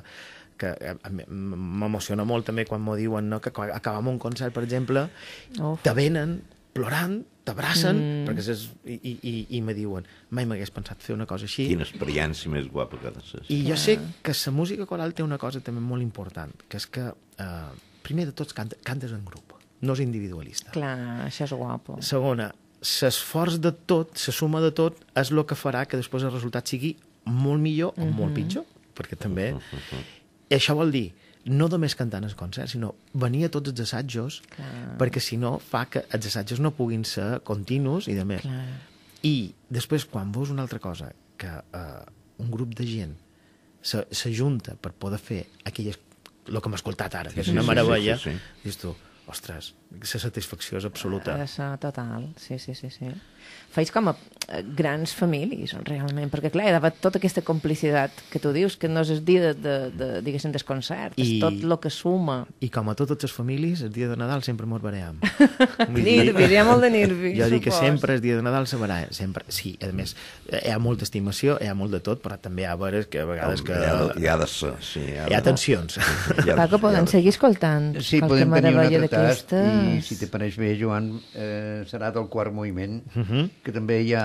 m'emociona molt també quan m'ho diuen, no? Que acabem un concert, per exemple, te venen plorant, t'abracen, perquè i me diuen, mai m'hagués pensat fer una cosa així. Quina experiència més guapa que ha de ser. I jo sé que la música coral té una cosa també molt important, que és que, primer de tots, cantes en grup, no és individualista. Clar, això és guapo. Segona, l'esforç de tot, la suma de tot, és el que farà que després el resultat sigui molt millor o molt pitjor, perquè també... I això vol dir no només cantant els concerts, sinó venir a tots els assajos, perquè si no fa que els assajos no puguin ser continus i de més. I després, quan veus una altra cosa, que un grup de gent s'ajunta per poder fer el que hem escoltat ara, que és una meravella, dius tu, ostres, la satisfacció és absoluta. Total, sí. Feis com a grans famílies, realment, perquè clar, hi ha d'haver tota aquesta complicitat que tu dius, que no és el dia diguéssim, del concert, és tot el que suma. I com a totes les famílies, el dia de Nadal sempre mos veream. Nirvi, hi ha molt de nirvi. Jo dic que sempre el dia de Nadal se verà, sempre. Sí, a més, hi ha molta estimació, hi ha molt de tot, però també hi ha veres que a vegades que... Hi ha de ser, sí. Hi ha tensions. Paco, podem seguir escoltant qualque meravella d'aquestes. I si te pareix bé, Joan, serà del quart moviment, que també ja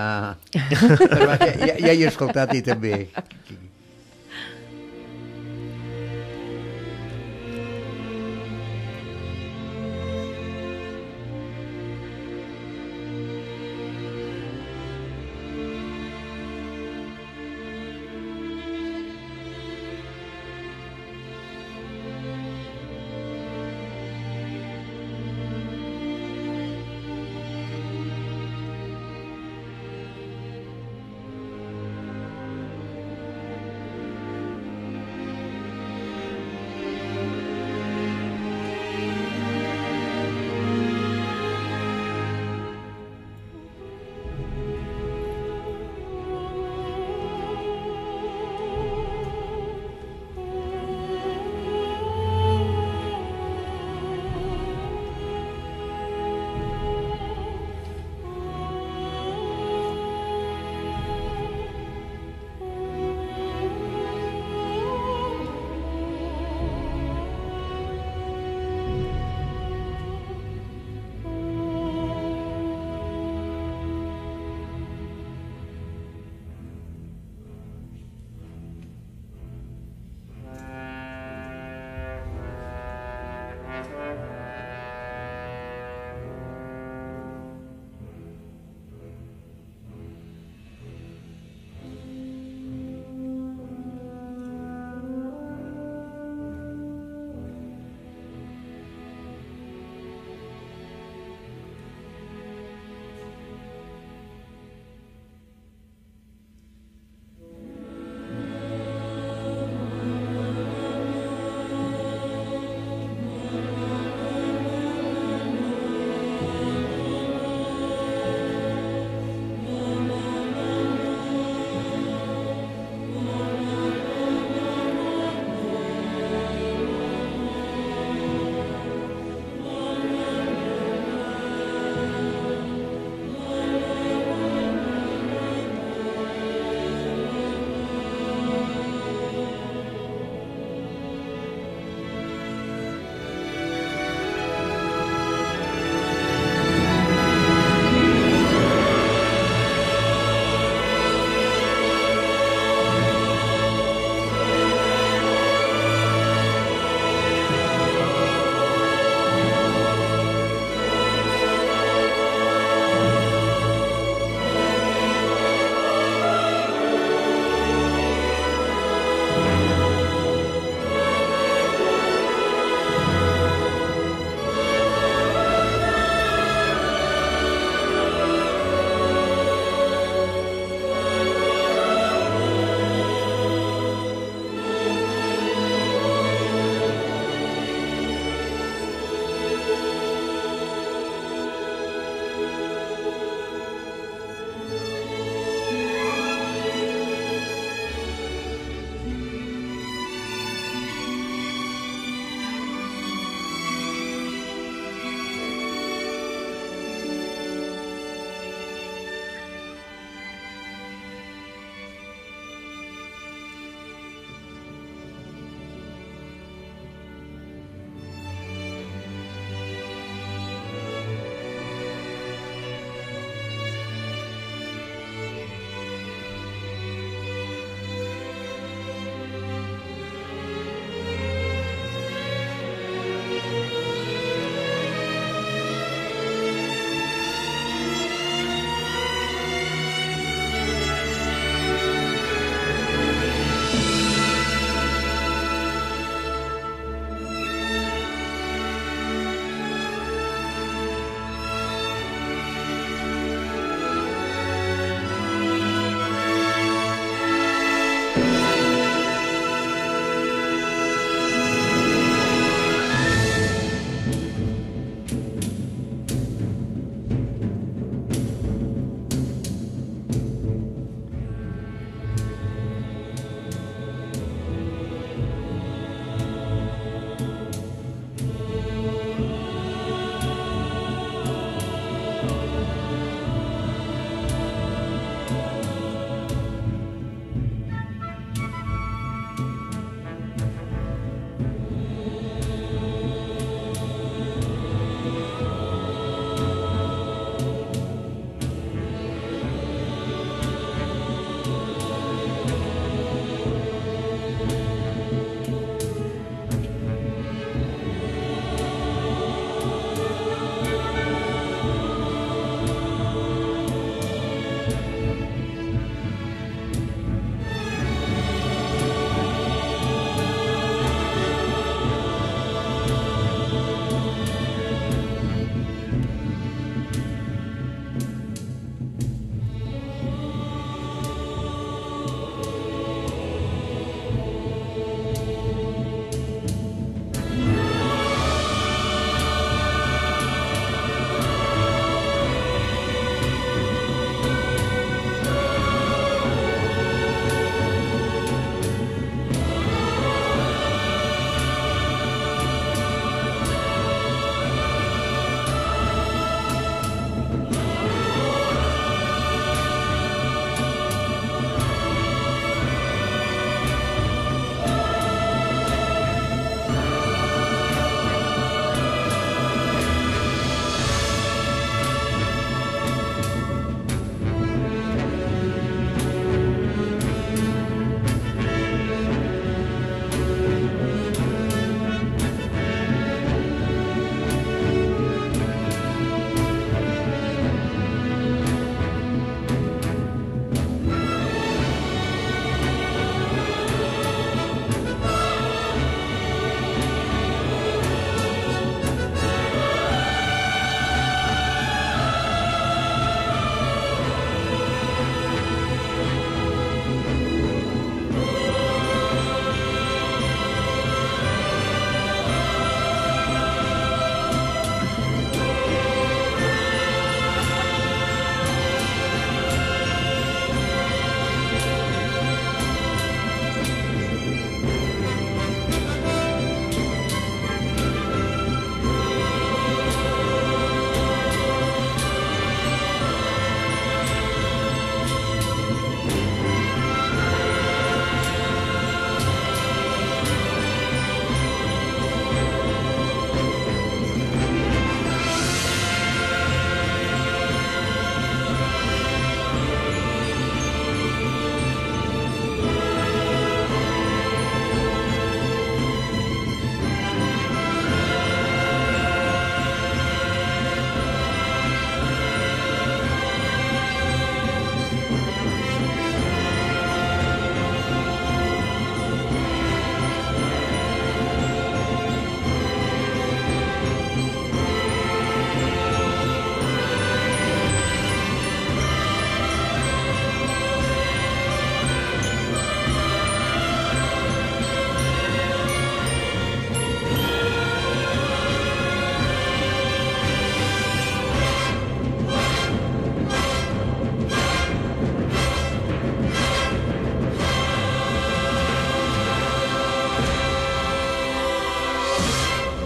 he escoltat i també...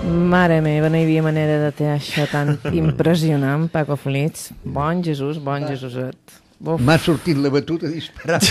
Mare meva, no hi havia manera de fer això tan impressionant, Paco Flits. Bon Jesús, bon Jesuset. M'ha sortit la batuta disparada.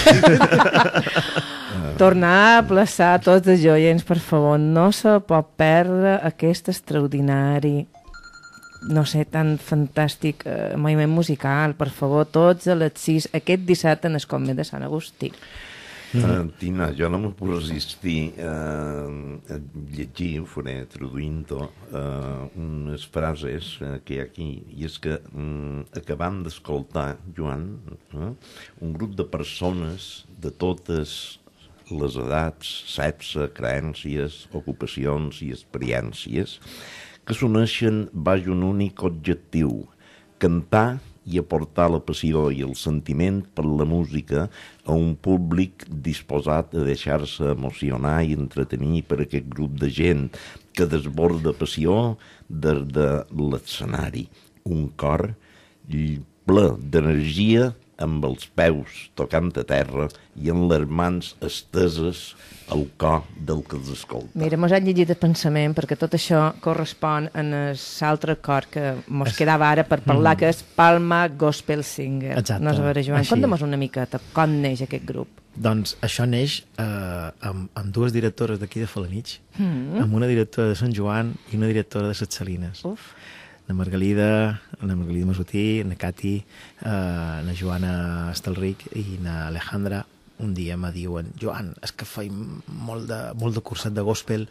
Tornar a plaçar tots els oients, per favor. No se pot perdre aquest extraordinari, no sé, tan fantàstic moviment musical. Per favor, tots a les 6, aquest dissabte en el Convent de Sant Agustí. Tina, jo no me puc resistir a llegir, ho faré traduint-ho, unes frases que hi ha aquí, i és que acabam d'escoltar, Joan, un grup de persones de totes les edats, sexe, creences, ocupacions i experiències que s'uneixen baix un únic objectiu: cantar i aportar la passió i el sentiment per la música a un públic disposat a deixar-se emocionar i entretenir per aquest grup de gent que desborda passió des de l'escenari. Un cor ple d'energia, amb els peus tocant a terra i amb les mans esteses al cor del que els escolta. Mira, mos ha llegit el pensament, perquè tot això correspon a l'altre cor que mos quedava ara per parlar, que és Palma Gospel Singer. Exacte. No, a veure, Joan, conta'm una miqueta com neix aquest grup. Doncs això neix amb dues directores d'aquí de Felanitx, amb una directora de Sant Joan i una directora de Ses Salines. Uf. La Margalida Masutí, la Cati, la Joana Estelric i la Alejandra un dia me diuen: Joan, és que feim molt de curset de gospel,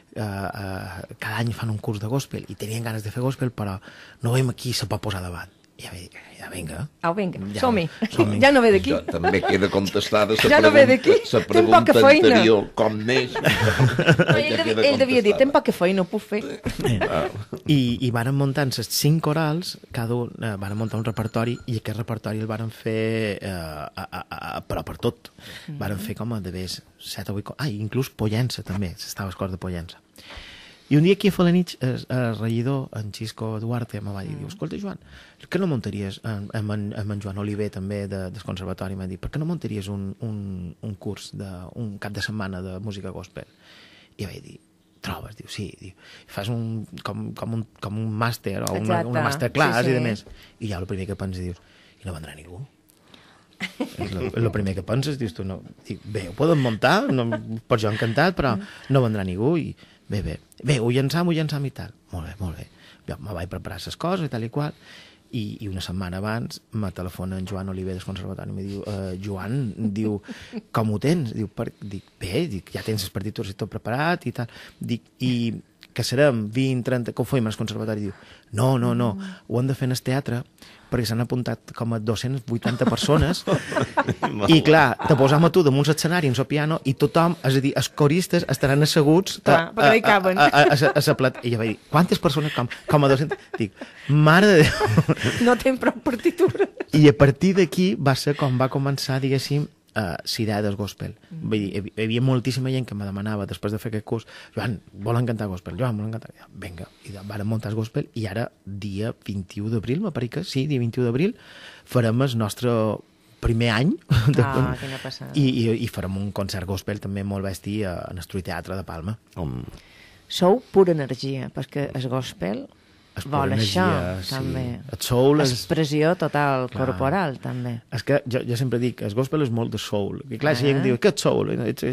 cada any fan un curs de gospel i tenien ganes de fer gospel, però no veiem aquí se pot posar davant. I ja vinga. Au, vinga, som-hi. Ja no ve d'aquí. Ja també queda contestada ja no ve d'aquí. La pregunta anterior, com neix. Ell devia dir, ten poca feina, ho puc fer. I varen muntar les 5 corals, cada un varen muntar un repertori, i aquest repertori el varen fer però per tot. Varen fer com a de vés 7 o 8... inclús Pollença també, s'estava al cor de Pollença. I un dia aquí a Felanitx, el regidor, en Xisco Duarte, me va dir, escolta, Joan, que no muntaries, amb en Joan Oliver també del conservatori, m'ha dit, per què no muntaries un curs, un cap de setmana de música gospel? I vaig dir, trobes, diu, sí, diu, fas com un màster o una masterclass i de més. I ja el primer que penses, dius, i no vendrà ningú. El primer que penses, dius tu, no, dic, bé, ho podem muntar, per jo encantat, però no vendrà ningú, i bé, ho llançam i tal. Molt bé. Jo me vaig preparar les coses i tal i qual, i una setmana abans me telefona en Joan Oliver del conservatori i me diu, Joan, diu, com ho tens? Dic, bé, ja tens les partitures i tot preparat i tal. Dic, i que serem 20, 30, com fem al conservatori? Diu, no, ho hem de fer en el teatre, perquè s'han apuntat com a 280 persones i clar, te posam a tu damunt l'escenari en el piano i tothom, és a dir, els coristes estaran asseguts perquè no hi caben. a la plata. I jo vaig dir, quantes persones? Com a 200? Dic, mare de Déu. No tenen prou partitura. I a partir d'aquí va ser com va començar, diguéssim, l'idea del gospel. Vull dir, hi havia moltíssima gent que me demanava després de fer aquest curs, Joan, volen cantar gospel? Joan, volen cantar? Vinga, i varen muntar el gospel, i ara, dia 21 d'abril, m'apareix que sí, dia 21 d'abril, farem el nostre primer any quina passada. I farem un concert gospel també molt bèstia en el Teatre de Palma. Sou pura energia, perquè el gospel vol això, també. El soul és... Expressió total, corporal, també. És que jo sempre dic, el gospel és molt de soul. I clar, si gent diu, què és soul?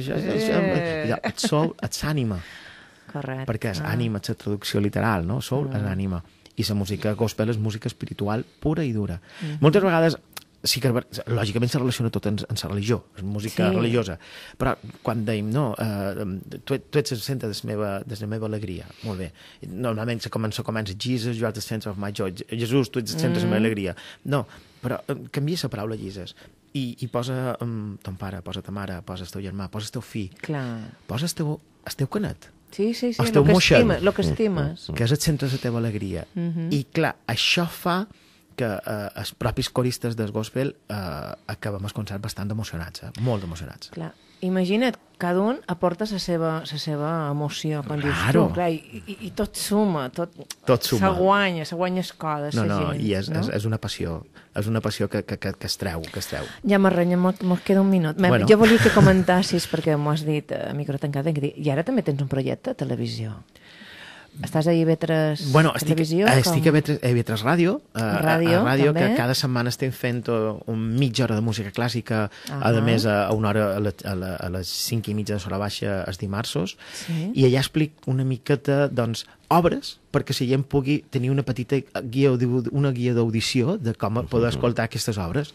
El soul és ànima. Correcte. Perquè és ànima, és la traducció literal, no? Soul és ànima. I la música gospel és música espiritual pura i dura. Moltes vegades sí que, lògicament, se relaciona tot en la religió, és música religiosa, però quan deim, no, tu ets el centre de la meva alegria, molt bé, normalment se comença Jesus, you are the center of my joy, Jesús, tu ets el centre de la meva alegria, no, però canvia la paraula Jesus i posa ton pare, posa ta mare, posa el teu germà, posa el teu fill, posa el teu canet, el teu moixet, el que estimes, que és el centre de la teva alegria, i clar, això fa que els propis coristes del gospel acabem el concert bastant emocionats, molt emocionats. Clar, imagina't, cada un aporta la seva emoció, quan dius tu, clar, i tot suma, tot suma. Se guanya escola, i és una passió, que es treu, Ja m'arrenya, mos queda un minut. Jo volia que comentassis, perquè m'ho has dit a micro tancat, i ara també tens un projecte de televisió. Estàs a IB3 Televisió? Estic a IB3 Ràdio, Ràdio, a Ràdio, també. que cada setmana estem fent mitja hora de música clàssica, a més a una hora a les 5:30 de l'hora baixa els dimarts, i allà explic una miqueta, doncs, obres, perquè si gent pugui tenir una petita guia d'audició de com poder escoltar aquestes obres,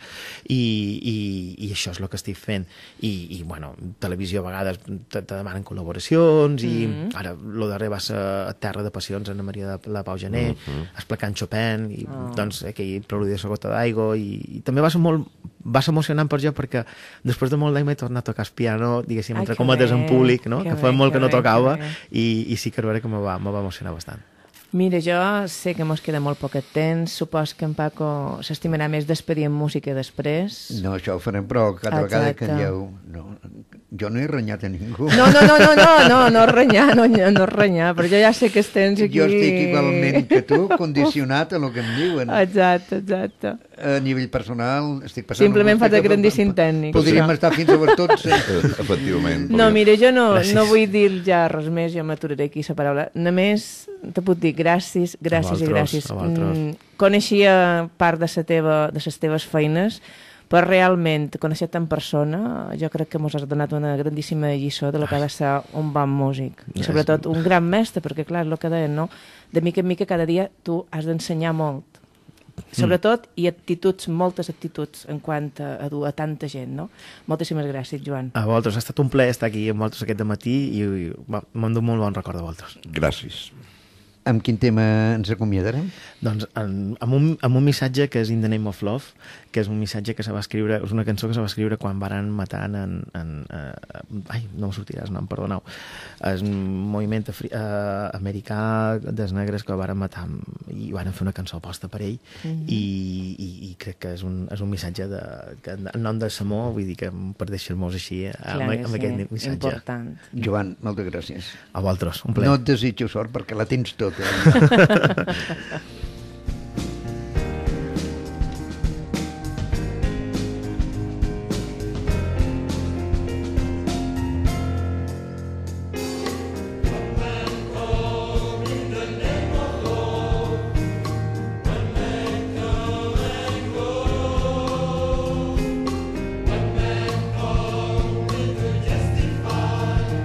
i això és el que estic fent. I bueno, televisió a vegades te demanen col·laboracions, i ara el darrer va ser a Terra de Passions, Anna Maria de la Pau Gené, explicant Chopin, i doncs aquell preludi de la gota d'aigua, i també va ser emocionant per jo, perquè després de molt d'any m'he tornat a tocar el piano, diguéssim, entre cometes en públic, no? Que fa molt que no tocava, i sí que és vera que me va emocionar bastant. Mira, jo sé que mos queda molt poquet temps, supos que en Paco s'estimarà més despedir en música després. No, això ho farem, però cada vegada que dieu... Jo no he renyat a ningú. No renyar, però jo ja sé que tens aquí... Jo estic igualment que tu, condicionat a el que em diuen. Exacte. A nivell personal estic passant... Simplement fa de grandíssim tècnic. Podríem estar fins a les 12. Efectivament. No, mira, jo no vull dir ja res més, jo m'aturaré aquí la paraula. Només te puc dir gràcies. Coneixia part de les teves feines, però realment, conèixer-te en persona, jo crec que mos has donat una grandíssima lliçó de lo que ha de ser un bon músic. I sobretot un gran mestre, perquè clar, és el que deien, no? De mica en mica cada dia tu has d'ensenyar molt. Sobretot, i moltes actituds en quant a dur a tanta gent, no? Moltíssimes gràcies, Joan. A vosaltres, ha estat un plaer estar aquí amb vosaltres aquest matí i m'han dut molt bon record de vosaltres. Gràcies. Amb quin tema ens acomiadarem? Doncs amb un missatge que és In the Name of Love, que és un missatge que se va escriure, és una cançó que se va escriure quan varen matar ai, no em sortirà el nom, perdoneu. És un moviment americà dels negres que varen matar i varen fer una cançó aposta per ell, i crec que és un missatge que en nom del Samó, vull dir que per deixar-nos així amb aquest missatge. Important. Joan, moltes gràcies. A vosaltres, un plaer. No et desitjo sort perquè la tens tota.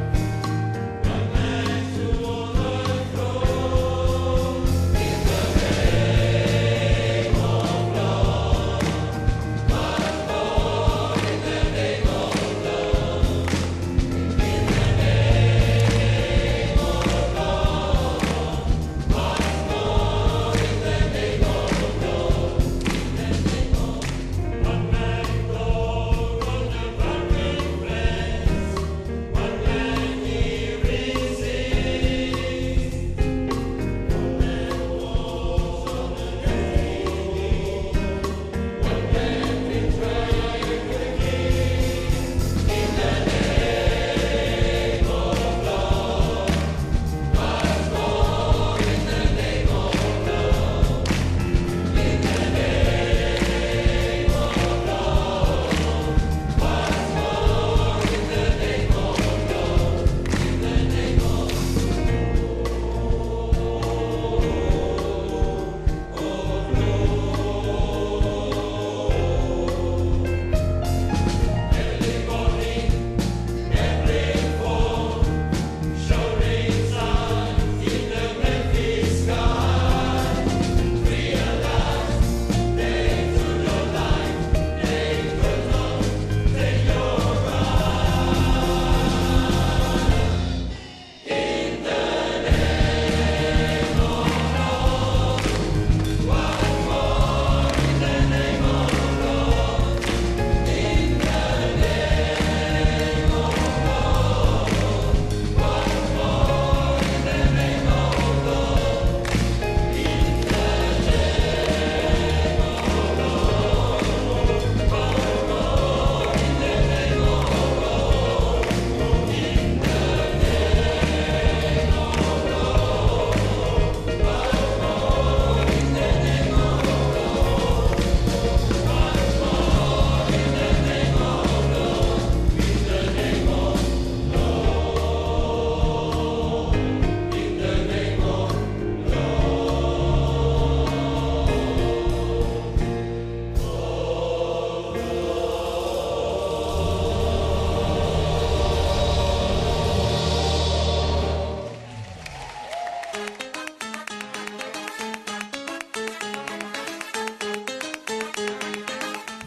One man to overthrow.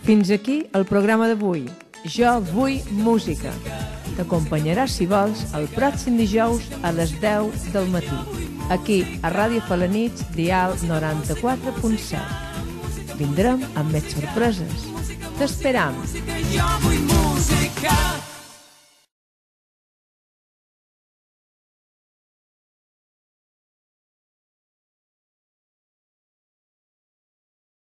Fins aquí el programa d'avui. Jo vull música. T'acompanyarà, si vols, el pròxim dijous a les 10 del matí, aquí a Ràdio Felanitx, dial 94.7. Vindrem amb més sorpreses. T'esperam. Jo vull música.